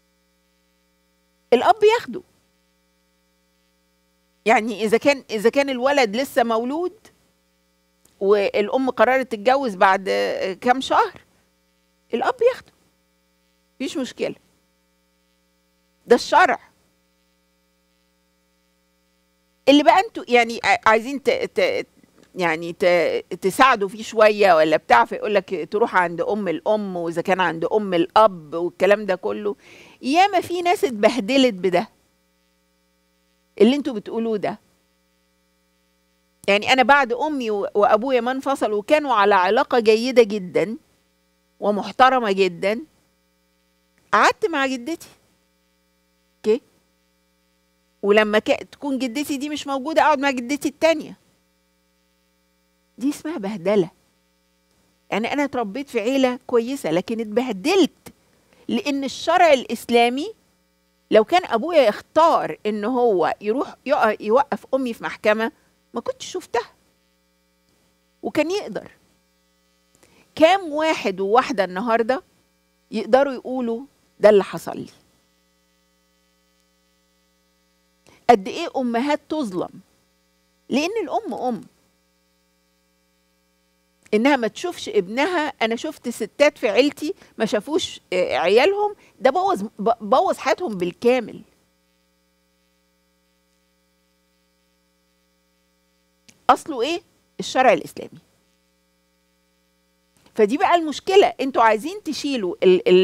الأب ياخده. يعني إذا كان الولد لسه مولود والأم قررت تتجوز بعد كام شهر، الأب ياخده، مفيش مشكلة. ده الشرع. اللي بقى انتوا يعني عايزين يعني تساعدوا فيه شوية ولا بتاع، فيقول لك تروح عند الأم، وإذا كان عند الأب والكلام ده كله. ياما في ناس اتبهدلت بده اللي انتوا بتقولوه ده. يعني أنا بعد أمي وأبويا ما انفصلوا وكانوا على علاقة جيدة جدا ومحترمة جدا، قعدت مع جدتي. اوكي، ولما تكون جدتي دي مش موجودة أقعد مع جدتي التانية. دي اسمها بهدلة. يعني أنا اتربيت في عيلة كويسة لكن اتبهدلت، لأن الشرع الإسلامي لو كان أبويا يختار إن هو يروح يوقف أمي في محكمة ما كنتش شفتها، وكان يقدر. كام واحد وواحدة النهاردة يقدروا يقولوا ده اللي حصل لي؟ قد إيه أمهات تظلم لأن الأم إنها ما تشوفش ابنها. أنا شفت ستات في عيلتي ما شافوش عيالهم، ده بوظ حياتهم بالكامل. أصله إيه؟ الشرع الإسلامي. فدي بقى المشكلة. انتوا عايزين تشيلوا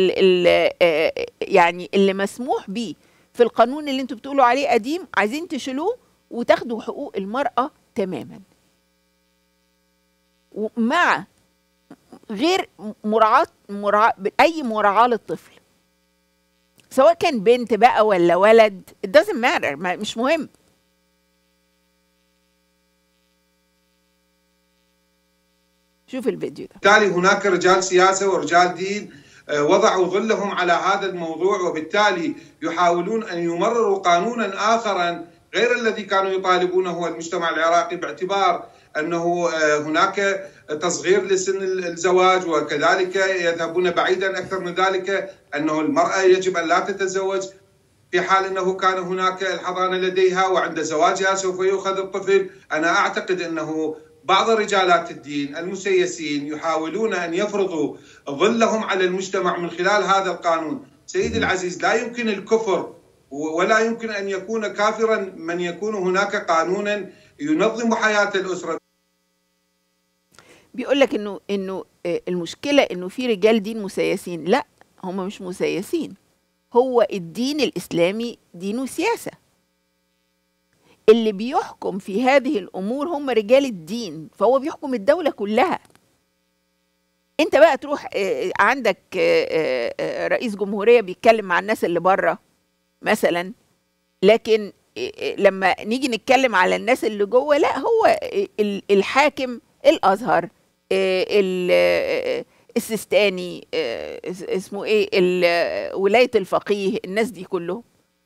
يعني اللي مسموح بيه في القانون اللي انتوا بتقولوا عليه قديم، عايزين تشيلوه وتاخدوا حقوق المرأة تماما، ومع غير أي مراعاة للطفل، سواء كان بنت بقى ولا ولد. it doesn't matter، مش مهم. شوف الفيديو ده. بالتالي هناك رجال سياسة ورجال دين وضعوا ظلهم على هذا الموضوع، وبالتالي يحاولون أن يمرروا قانونا آخرا غير الذي كانوا يطالبونه المجتمع العراقي، باعتبار أنه هناك تصغير لسن الزواج، وكذلك يذهبون بعيدا أكثر من ذلك أنه المرأة يجب أن لا تتزوج في حال أنه كان هناك الحضانة لديها، وعند زواجها سوف يؤخذ الطفل. أنا أعتقد أنه بعض رجالات الدين المسيسين يحاولون أن يفرضوا ظلهم على المجتمع من خلال هذا القانون. سيدي العزيز، لا يمكن الكفر ولا يمكن أن يكون كافرا من يكون هناك قانونا ينظم حياة الأسرة. بيقول لك إنه المشكلة إنه في رجال دين مسيسين. لا، هم مش مسيسين، هو الدين الإسلامي دينه سياسة. اللي بيحكم في هذه الأمور هم رجال الدين، فهو بيحكم الدولة كلها. انت بقى تروح عندك رئيس جمهورية بيتكلم مع الناس اللي بره مثلا، لكن لما نيجي نتكلم على الناس اللي جوه، لا، هو الحاكم، الأزهر، السيستاني، اسمه ايه، ولاية الفقيه، الناس دي كلهم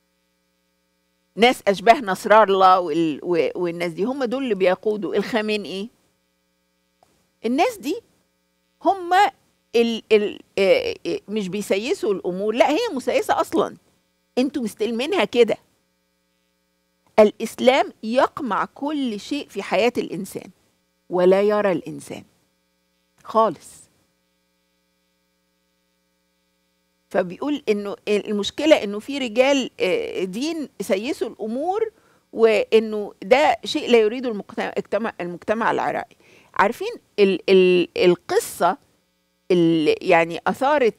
ناس اشباه نصر الله والناس دي هم دول اللي بيقودوا الخامنئي. الناس دي هم مش بيسيسوا الامور، لا هي مسيسه اصلا، انتوا مستلمينها كده. الاسلام يقمع كل شيء في حياه الانسان ولا يرى الانسان خالص. فبيقول انه المشكله انه في رجال دين سيسوا الامور، وانه ده شيء لا يريده المجتمع العراقي. عارفين القصه اللي يعني اثارت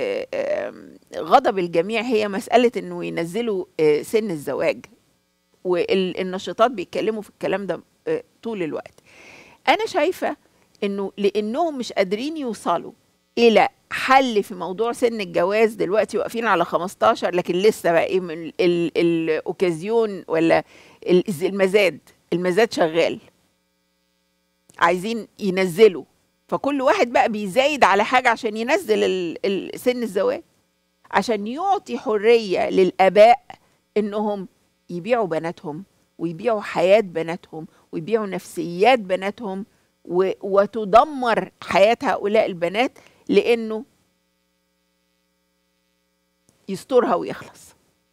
غضب الجميع هي مساله انه ينزلوا سن الزواج، والنشطات بيتكلموا في الكلام ده طول الوقت. انا شايفه انه لانهم مش قادرين يوصلوا الى حل في موضوع سن الجواز، دلوقتي واقفين على 15، لكن لسه بقى ايه من الاوكازيون ولا المزاد شغال، عايزين ينزلوا، فكل واحد بقى بيزايد على حاجه عشان ينزل سن الزواج، عشان يعطي حريه للاباء انهم يبيعوا بناتهم ويبيعوا حياه بناتهم ويبيعوا نفسيات بناتهم، وتدمر حياه هؤلاء البنات لانه يسترها ويخلص.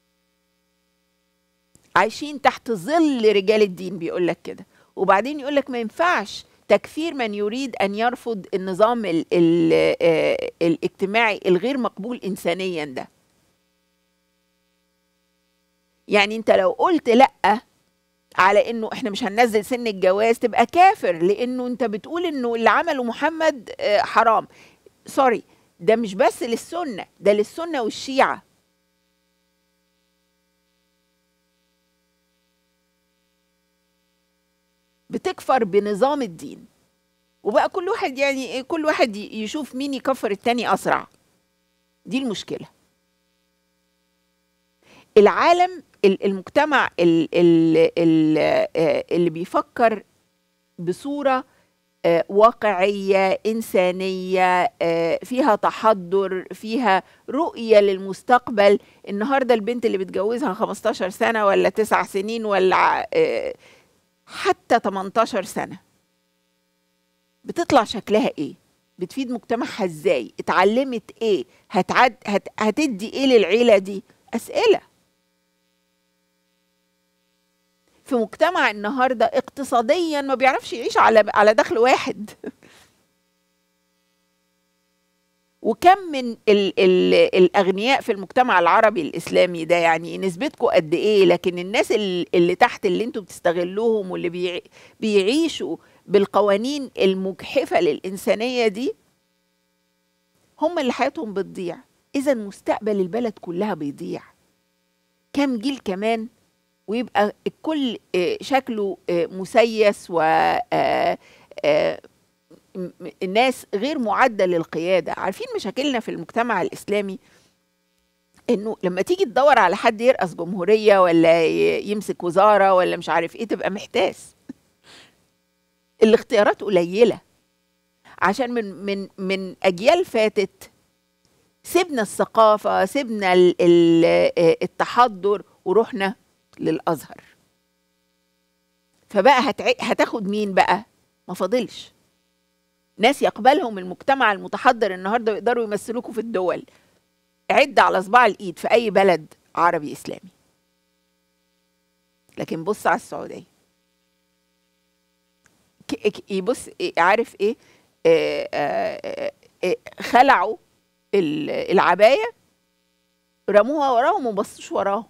عايشين تحت ظل رجال الدين بيقول لك كده، وبعدين يقول لك ما ينفعش تكفير من يريد ان يرفض النظام الاجتماعي الغير مقبول انسانيا ده. يعني انت لو قلت لا على انه احنا مش هننزل سن الجواز تبقى كافر، لانه انت بتقول انه اللي عمله محمد حرام. سوري، ده مش بس للسنة، ده للسنة والشيعة. بتكفر بنظام الدين، وبقى كل واحد يعني كل واحد يشوف مين يكفر التاني أسرع. دي المشكلة. العالم، المجتمع اللي بيفكر بصورة واقعية إنسانية فيها تحضر، فيها رؤية للمستقبل. النهاردة البنت اللي بتجوزها 15 سنة ولا 9 سنين ولا حتى 18 سنة بتطلع شكلها إيه؟ بتفيد مجتمعها إزاي؟ اتعلمت إيه؟ هتدي إيه للعيلة دي؟ أسئلة. في مجتمع النهارده اقتصاديا ما بيعرفش يعيش على دخل واحد. وكم من الاغنياء في المجتمع العربي الاسلامي ده، يعني نسبتكم قد ايه؟ لكن الناس اللي تحت اللي انتم بتستغلوهم واللي بيعيشوا بالقوانين المجحفه للانسانيه دي هم اللي حياتهم بتضيع. اذا مستقبل البلد كلها بيضيع. كم جيل كمان ويبقى الكل شكله مسيس الناس غير معدة للقيادة. عارفين مشاكلنا في المجتمع الإسلامي إنه لما تيجي تدور على حد يرأس جمهورية ولا يمسك وزارة ولا مش عارف إيه تبقى محتاس. الاختيارات قليلة عشان من أجيال فاتت سيبنا الثقافة، سيبنا التحضر ورحنا للأزهر. فبقى هتاخد مين بقى؟ ما فاضلش ناس يقبلهم المجتمع المتحضر النهارده ويقدروا يمثلوكوا في الدول. عد على صباع الايد في اي بلد عربي اسلامي. لكن بص على السعوديه، يبص عارف ايه؟ خلعوا العبايه، رموها وراهم وما بصوش وراهم.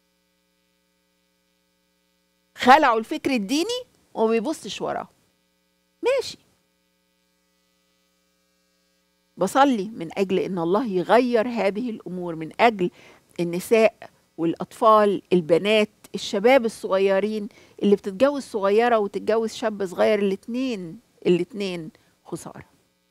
خلعوا الفكر الديني وما بيبصش وراه. ماشي، بصلي من أجل إن الله يغير هذه الأمور، من أجل النساء والأطفال، البنات، الشباب الصغيرين اللي بتتجوز صغيرة وتتجوز شاب صغير، الاتنين خسارة.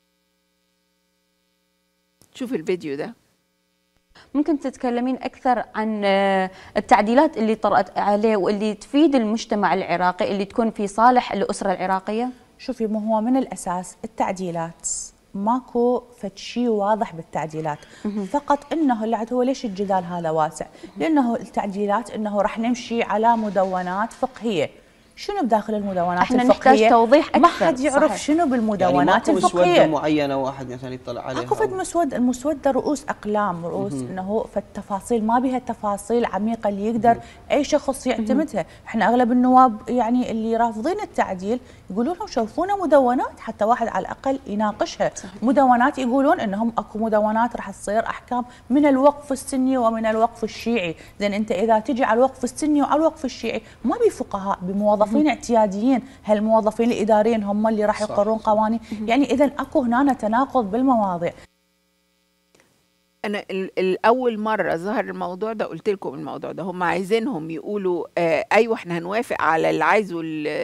شوف الفيديو ده. ممكن تتكلمين أكثر عن التعديلات اللي طرأت عليه واللي تفيد المجتمع العراقي، اللي تكون في صالح الأسرة العراقية؟ شوفي، ما هو من الأساس التعديلات ماكو فد شيء واضح بالتعديلات، فقط انه اللي هو ليش الجدال هذا واسع؟ لانه التعديلات انه راح نمشي على مدونات فقهيه. شنو بداخل المدونات احنا الفقهيه؟ نحتاج توضيح اكثر. ما حد يعرف صحيح. شنو بالمدونات يعني الفقهيه. مسوده معينه واحد مثلا يطلع عليها. اكو فد المسوده رؤوس اقلام، رؤوس انه فد تفاصيل ما بها تفاصيل عميقه اللي يقدر اي شخص يعتمدها. احنا اغلب النواب يعني اللي رافضين التعديل يقولون لهم شوفونا مدونات حتى واحد على الاقل يناقشها. صحيح. مدونات يقولون انهم اكو مدونات راح تصير احكام من الوقف السني ومن الوقف الشيعي. زين انت اذا تجي على الوقف السني وعلى الوقف الشيعي ما بي فقهاء، بموظفين اعتياديين، هالموظفين الاداريين هم اللي راح يقرون قوانين. يعني اذا اكو هنا تناقض بالمواضيع. انا الاول مره ظهر الموضوع ده قلت لكم الموضوع ده هم عايزينهم يقولوا ايوه احنا هنوافق على اللي عايزه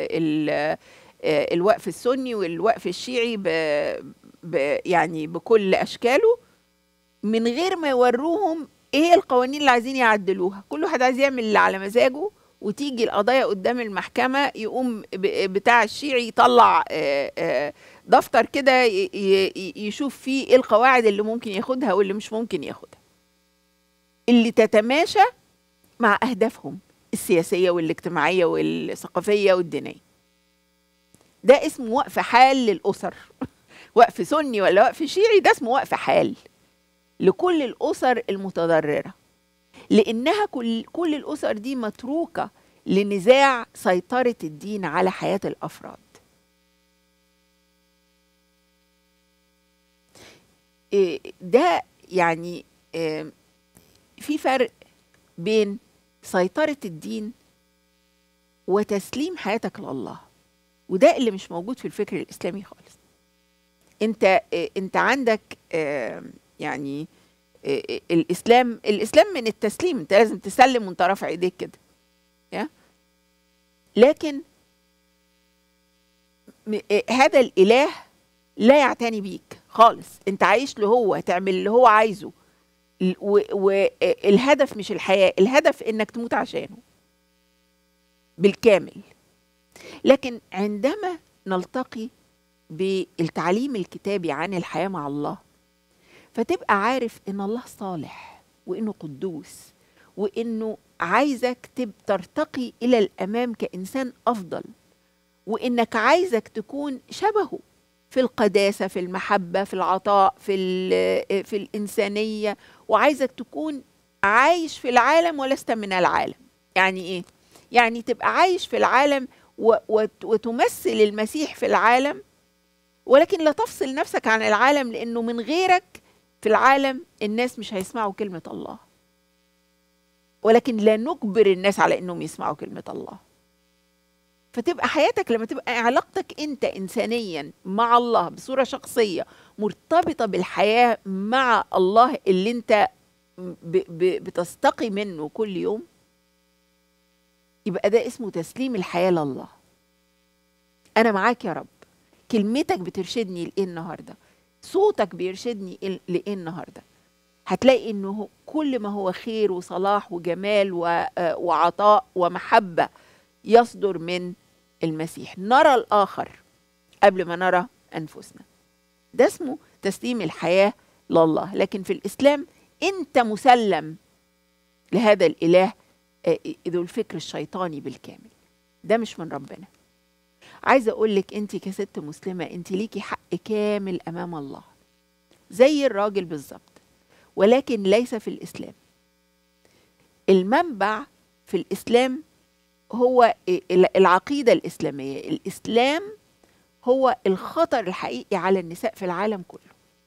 الوقف السني والوقف الشيعي يعني بكل اشكاله، من غير ما يوروهم ايه القوانين اللي عايزين يعدلوها. كل واحد عايز يعمل اللي على مزاجه، وتيجي القضايا قدام المحكمة يقوم بتاع الشيعي يطلع دفتر كده يشوف فيه ايه القواعد اللي ممكن ياخدها واللي مش ممكن ياخدها، اللي تتماشى مع أهدافهم السياسية والاجتماعية والثقافية والدينية. ده اسمه وقف حال للأسر. وقف سني ولا وقف شيعي، ده اسمه وقف حال لكل الأسر المتضررة، لأنها كل الأسر دي متروكة لنزاع سيطرة الدين على حياة الأفراد. ده يعني في فرق بين سيطرة الدين وتسليم حياتك لله، وده اللي مش موجود في الفكر الإسلامي خالص. انت عندك يعني الإسلام من التسليم، انت لازم تسلم وانت رافع ايديك كده، لكن هذا الإله لا يعتني بيك خالص، انت عايش له هو، تعمل اللي هو عايزه، والهدف مش الحياة، الهدف انك تموت عشانه بالكامل. لكن عندما نلتقي بالتعليم الكتابي عن الحياة مع الله، فتبقى عارف ان الله صالح وانه قدوس وانه عايزك ترتقي الى الامام كإنسان افضل، وانك عايزك تكون شبهه في القداسة، في المحبة، في العطاء، في الإنسانية، وعايزك تكون عايش في العالم ولست من العالم. يعني إيه؟ يعني تبقى عايش في العالم وتمثل المسيح في العالم، ولكن لا تفصل نفسك عن العالم، لأنه من غيرك في العالم الناس مش هيسمعوا كلمة الله، ولكن لا نجبر الناس على أنهم يسمعوا كلمة الله. فتبقى حياتك لما تبقى علاقتك انت انسانيا مع الله بصورة شخصية مرتبطة بالحياة مع الله اللي انت بتستقي منه كل يوم، يبقى ده اسمه تسليم الحياة لله. انا معاك يا رب، كلمتك بترشدني لإيه النهاردة، صوتك بيرشدني لإيه النهاردة. هتلاقي انه كل ما هو خير وصلاح وجمال وعطاء ومحبة يصدر من المسيح. نرى الآخر قبل ما نرى أنفسنا، ده اسمه تسليم الحياة لله. لكن في الإسلام أنت مسلم لهذا الإله ذو الفكر الشيطاني بالكامل، ده مش من ربنا. عايزة أقولك أنت كست مسلمة أنت ليكي حق كامل أمام الله زي الراجل بالظبط، ولكن ليس في الإسلام. المنبع في الإسلام هو العقيدة الإسلامية. الإسلام هو الخطر الحقيقي على النساء في العالم كله،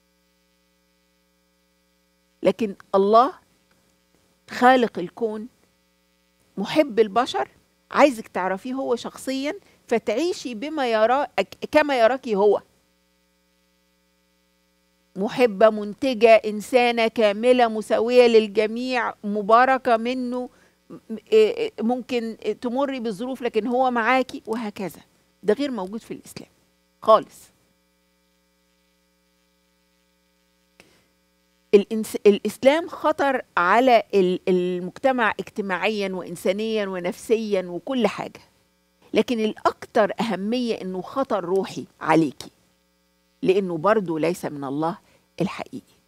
لكن الله خالق الكون، محب البشر، عايزك تعرفيه هو شخصيا فتعيشي بما يرى كما يراكي هو. محبة، منتجة، إنسانة كاملة، مساوية للجميع، مباركة منه، ممكن تمري بظروف لكن هو معاكي، وهكذا. ده غير موجود في الإسلام خالص. الإسلام خطر على المجتمع اجتماعيا وإنسانيا ونفسيا وكل حاجة، لكن الأكثر أهمية إنه خطر روحي عليكي. لأنه برضو ليس من الله الحقيقي.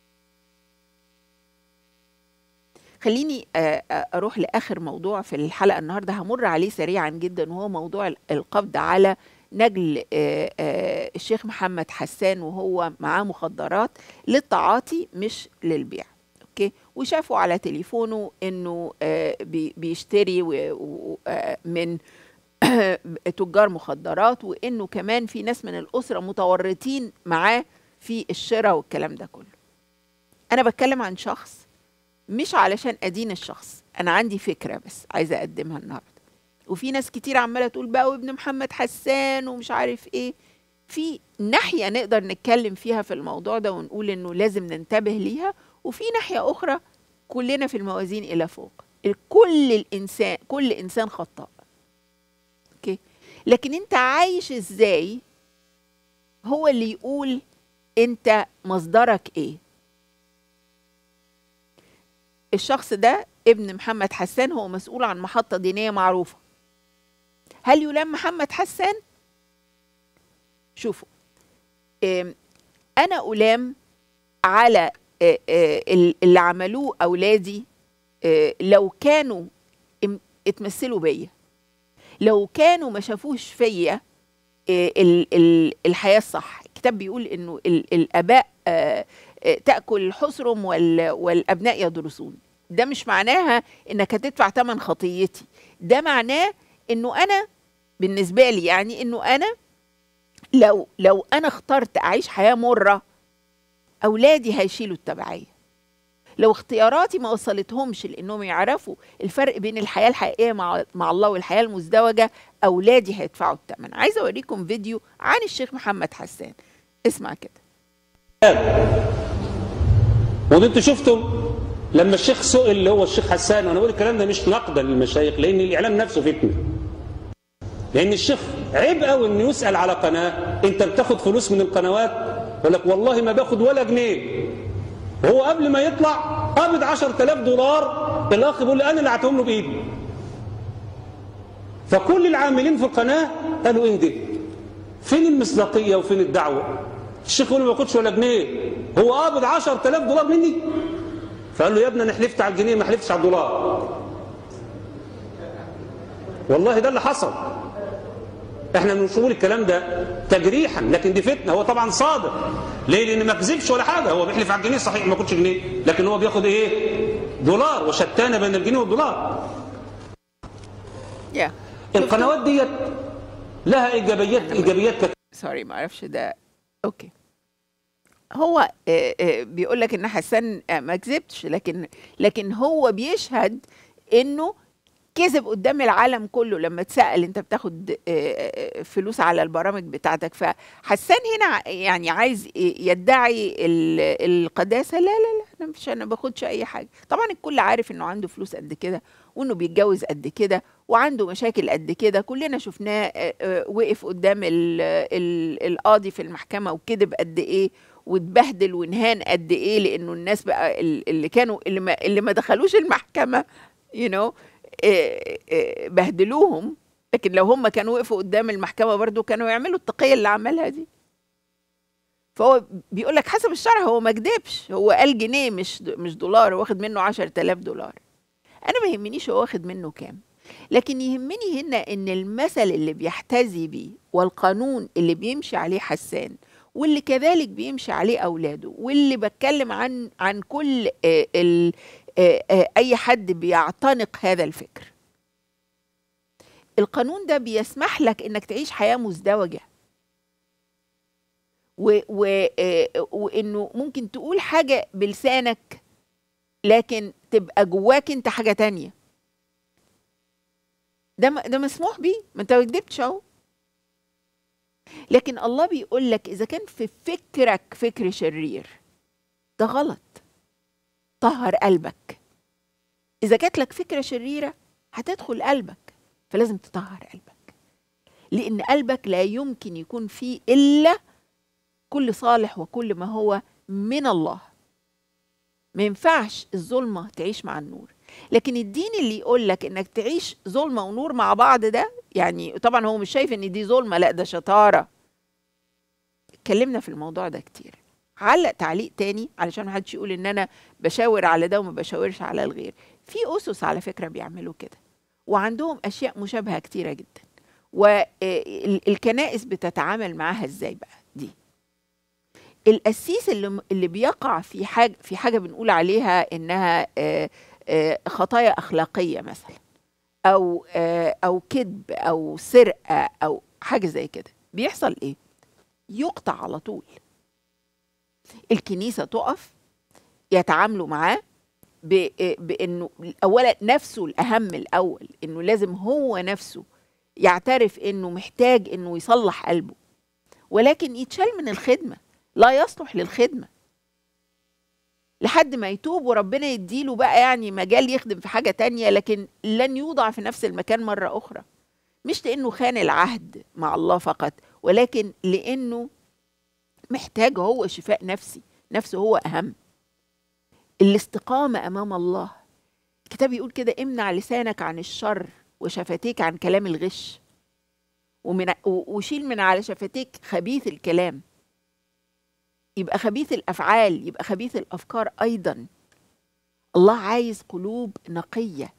خليني أروح لآخر موضوع في الحلقة النهاردة، همر عليه سريعا جدا، وهو موضوع القبض على نجل الشيخ محمد حسان وهو معاه مخدرات للتعاطي مش للبيع. اوكي، وشافوا على تليفونه انه بيشتري من تجار مخدرات، وانه كمان في ناس من الأسرة متورطين معاه في الشراء والكلام ده كله. انا بتكلم عن شخص مش علشان أدين الشخص، أنا عندي فكرة بس عايزة أقدمها النهاردة. وفي ناس كتير عمالة تقول بقى وابن محمد حسان ومش عارف إيه. في ناحية نقدر نتكلم فيها في الموضوع ده ونقول إنه لازم ننتبه ليها، وفي ناحية أخرى كلنا في الموازين إلى فوق. كل إنسان خطاء. أوكي، لكن أنت عايش إزاي هو اللي يقول أنت مصدرك إيه. الشخص ده ابن محمد حسان هو مسؤول عن محطة دينية معروفة. هل يلام محمد حسان؟ شوفوا، أنا ألام على اللي عملوه أولادي لو كانوا اتمثلوا بيا، لو كانوا ما شافوش فيا الحياة الصح. الكتاب بيقول إنه الآباء تأكل حصرهم والأبناء يدرسون. ده مش معناها إنك هتدفع ثمن خطيتي، ده معناه إنه أنا بالنسبة لي يعني إنه أنا لو أنا اخترت أعيش حياة مرة، أولادي هيشيلوا التبعية. لو اختياراتي ما وصلتهمش لأنهم يعرفوا الفرق بين الحياة الحقيقية مع الله والحياة المزدوجة، أولادي هيدفعوا الثمن. عايزة أوريكم فيديو عن الشيخ محمد حسان، اسمع كده. وانتوا شفتم لما الشيخ سئل اللي هو الشيخ حسان، وانا بقول الكلام ده مش نقدا للمشايخ لان الاعلام نفسه فتنه. لان الشيخ عيب قوي انه يسال على قناه انت بتاخد فلوس من القنوات، يقول لك والله ما باخد ولا جنيه. وهو قبل ما يطلع قابض 10,000 دولار، الاخ بيقول لي انا اللي اعطيهم له بايدي. فكل العاملين في القناه قالوا ايه ده؟ فين المصداقيه وفين الدعوه؟ الشيخ يقول ما باخدش ولا جنيه، هو قابض 10,000 دولار مني. فقال له يا ابني انا حلفت على الجنيه ما حلفتش على الدولار. والله ده اللي حصل. احنا مش بنقول الكلام ده تجريحا، لكن دي فتنه. هو طبعا صادق، ليه؟ لان ما كذبش ولا حاجه، هو بيحلف على الجنيه صحيح ما كنتش جنيه، لكن هو بياخد ايه؟ دولار، وشتانه بين الجنيه والدولار. القنوات ديت لها ايجابيات كتير. سوري ما اعرفش ده. اوكي، هو بيقول لك ان حسان ما كذبتش، لكن هو بيشهد انه كذب قدام العالم كله لما اتسأل انت بتاخد فلوس على البرامج بتاعتك. فحسان هنا يعني عايز يدعي القداسة. لا لا لا، انا باخدش اي حاجة. طبعا الكل عارف انه عنده فلوس قد كده، وانه بيتجوز قد كده، وعنده مشاكل قد كده. كلنا شفناه وقف قدام القاضي في المحكمة وكذب قد ايه، واتبهدل وانهان قد ايه، لانه الناس بقى اللي كانوا اللي ما دخلوش المحكمة بهدلوهم. لكن لو هم كانوا وقفوا قدام المحكمة برضو كانوا يعملوا التقية اللي عملها دي. فهو بيقول لك حسب الشرع هو ما كدبش، هو قال جنيه مش دولار، واخد منه 10,000 دولار. انا ما يهمنيش هو واخد منه كام، لكن يهمني هنا ان المثل اللي بيحتذي بيه والقانون اللي بيمشي عليه حسان، واللي كذلك بيمشي عليه اولاده، واللي بتكلم عن كل اي حد بيعتنق هذا الفكر. القانون ده بيسمح لك انك تعيش حياة مزدوجة، وانه ممكن تقول حاجة بلسانك لكن تبقى جواك انت حاجة تانية. ده مسموح بيه، ما انت ما كدبتش اهو. لكن الله بيقول لك اذا كان في فكرك فكر شرير ده غلط، طهر قلبك. اذا جات لك فكرة شريرة هتدخل قلبك، فلازم تطهر قلبك، لان قلبك لا يمكن يكون فيه الا كل صالح وكل ما هو من الله. ما ينفعش الظلمة تعيش مع النور. لكن الدين اللي يقول لك انك تعيش ظلمة ونور مع بعض، ده يعني طبعا هو مش شايف ان دي ظلمة، لا ده شطارة. اتكلمنا في الموضوع ده كتير. علق تعليق تاني علشان ما حدش يقول ان انا بشاور على ده وما بشاورش على الغير. في اسس على فكره بيعملوا كده وعندهم اشياء مشابهه كتيره جدا، والكنائس بتتعامل معاها ازاي بقى؟ دي القسيس اللي بيقع في حاجه بنقول عليها انها خطايا اخلاقيه مثلا، او كذب او سرقه او حاجه زي كده، بيحصل ايه؟ يقطع على طول. الكنيسه تقف، يتعاملوا معاه بانه اولا نفسه الاهم، الاول انه لازم هو نفسه يعترف انه محتاج انه يصلح قلبه، ولكن يتشال من الخدمه، لا يصلح للخدمه لحد ما يتوب وربنا يديله بقى يعني مجال يخدم في حاجه تانية، لكن لن يوضع في نفس المكان مره اخرى، مش لانه خان العهد مع الله فقط، ولكن لانه محتاج هو شفاء نفسي، نفسه هو اهم. الاستقامه امام الله، الكتاب يقول كده: امنع لسانك عن الشر وشفتيك عن كلام الغش، وشيل من على شفتيك خبيث الكلام. يبقى خبيث الافعال، يبقى خبيث الافكار ايضا. الله عايز قلوب نقيه.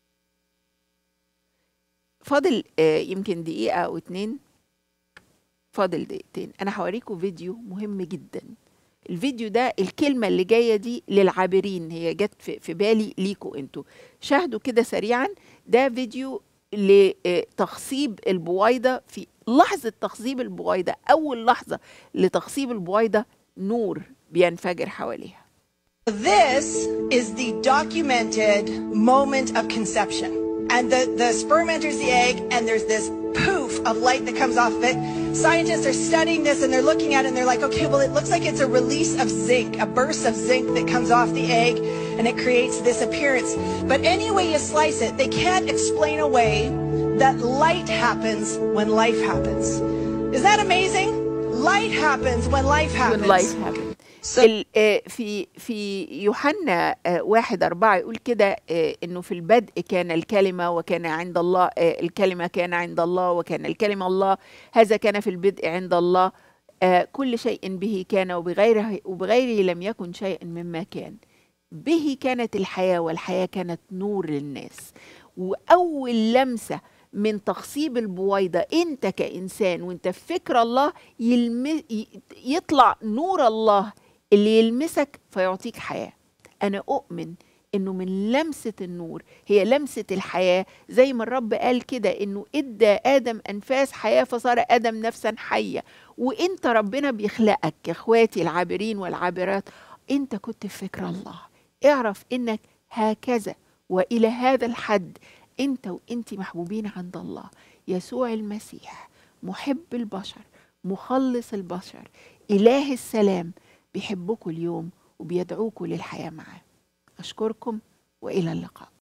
فاضل يمكن دقيقه او 2، فاضل دقيقتين. انا هوريكم فيديو مهم جدا. الفيديو ده الكلمه اللي جايه دي للعابرين، هي جت في بالي ليكوا انتوا. شاهدوا كده سريعا. ده فيديو لتخصيب البويضه. في لحظه تخصيب البويضه، اول لحظه لتخصيب البويضه، نور بينفجر حواليها. This is the documented moment of conception. And the sperm enters the egg and there's this poof of light that comes off of it. Scientists are studying this and they're looking at it and they're like, okay, well, it looks like it's a release of zinc, a burst of zinc that comes off the egg and it creates this appearance. But any way you slice it, they can't explain away that light happens when life happens. Is that amazing? Light happens when life happens. When life happens. في يوحنا 1:4 يقول كده انه في البدء كان الكلمة وكان عند الله، الكلمة كان عند الله وكان الكلمة الله، هذا كان في البدء عند الله، كل شيء به كان وبغيره لم يكن شيء مما كان، به كانت الحياة والحياة كانت نور للناس. وأول لمسة من تخصيب البويضة انت كإنسان وانت في فكر الله يطلع نور الله اللي يلمسك فيعطيك حياة. أنا أؤمن إنه من لمسة النور هي لمسة الحياة، زي ما الرب قال كده إنه إدى آدم أنفاس حياة فصار آدم نفسا حية. وإنت ربنا بيخلقك يا إخواتي العابرين والعابرات، إنت كنت في فكر الله. اعرف إنك هكذا وإلى هذا الحد أنت وإنتي محبوبين عند الله. يسوع المسيح محب البشر، مخلص البشر، إله السلام، بيحبكم اليوم وبيدعوكم للحياة معاه. أشكركم وإلى اللقاء.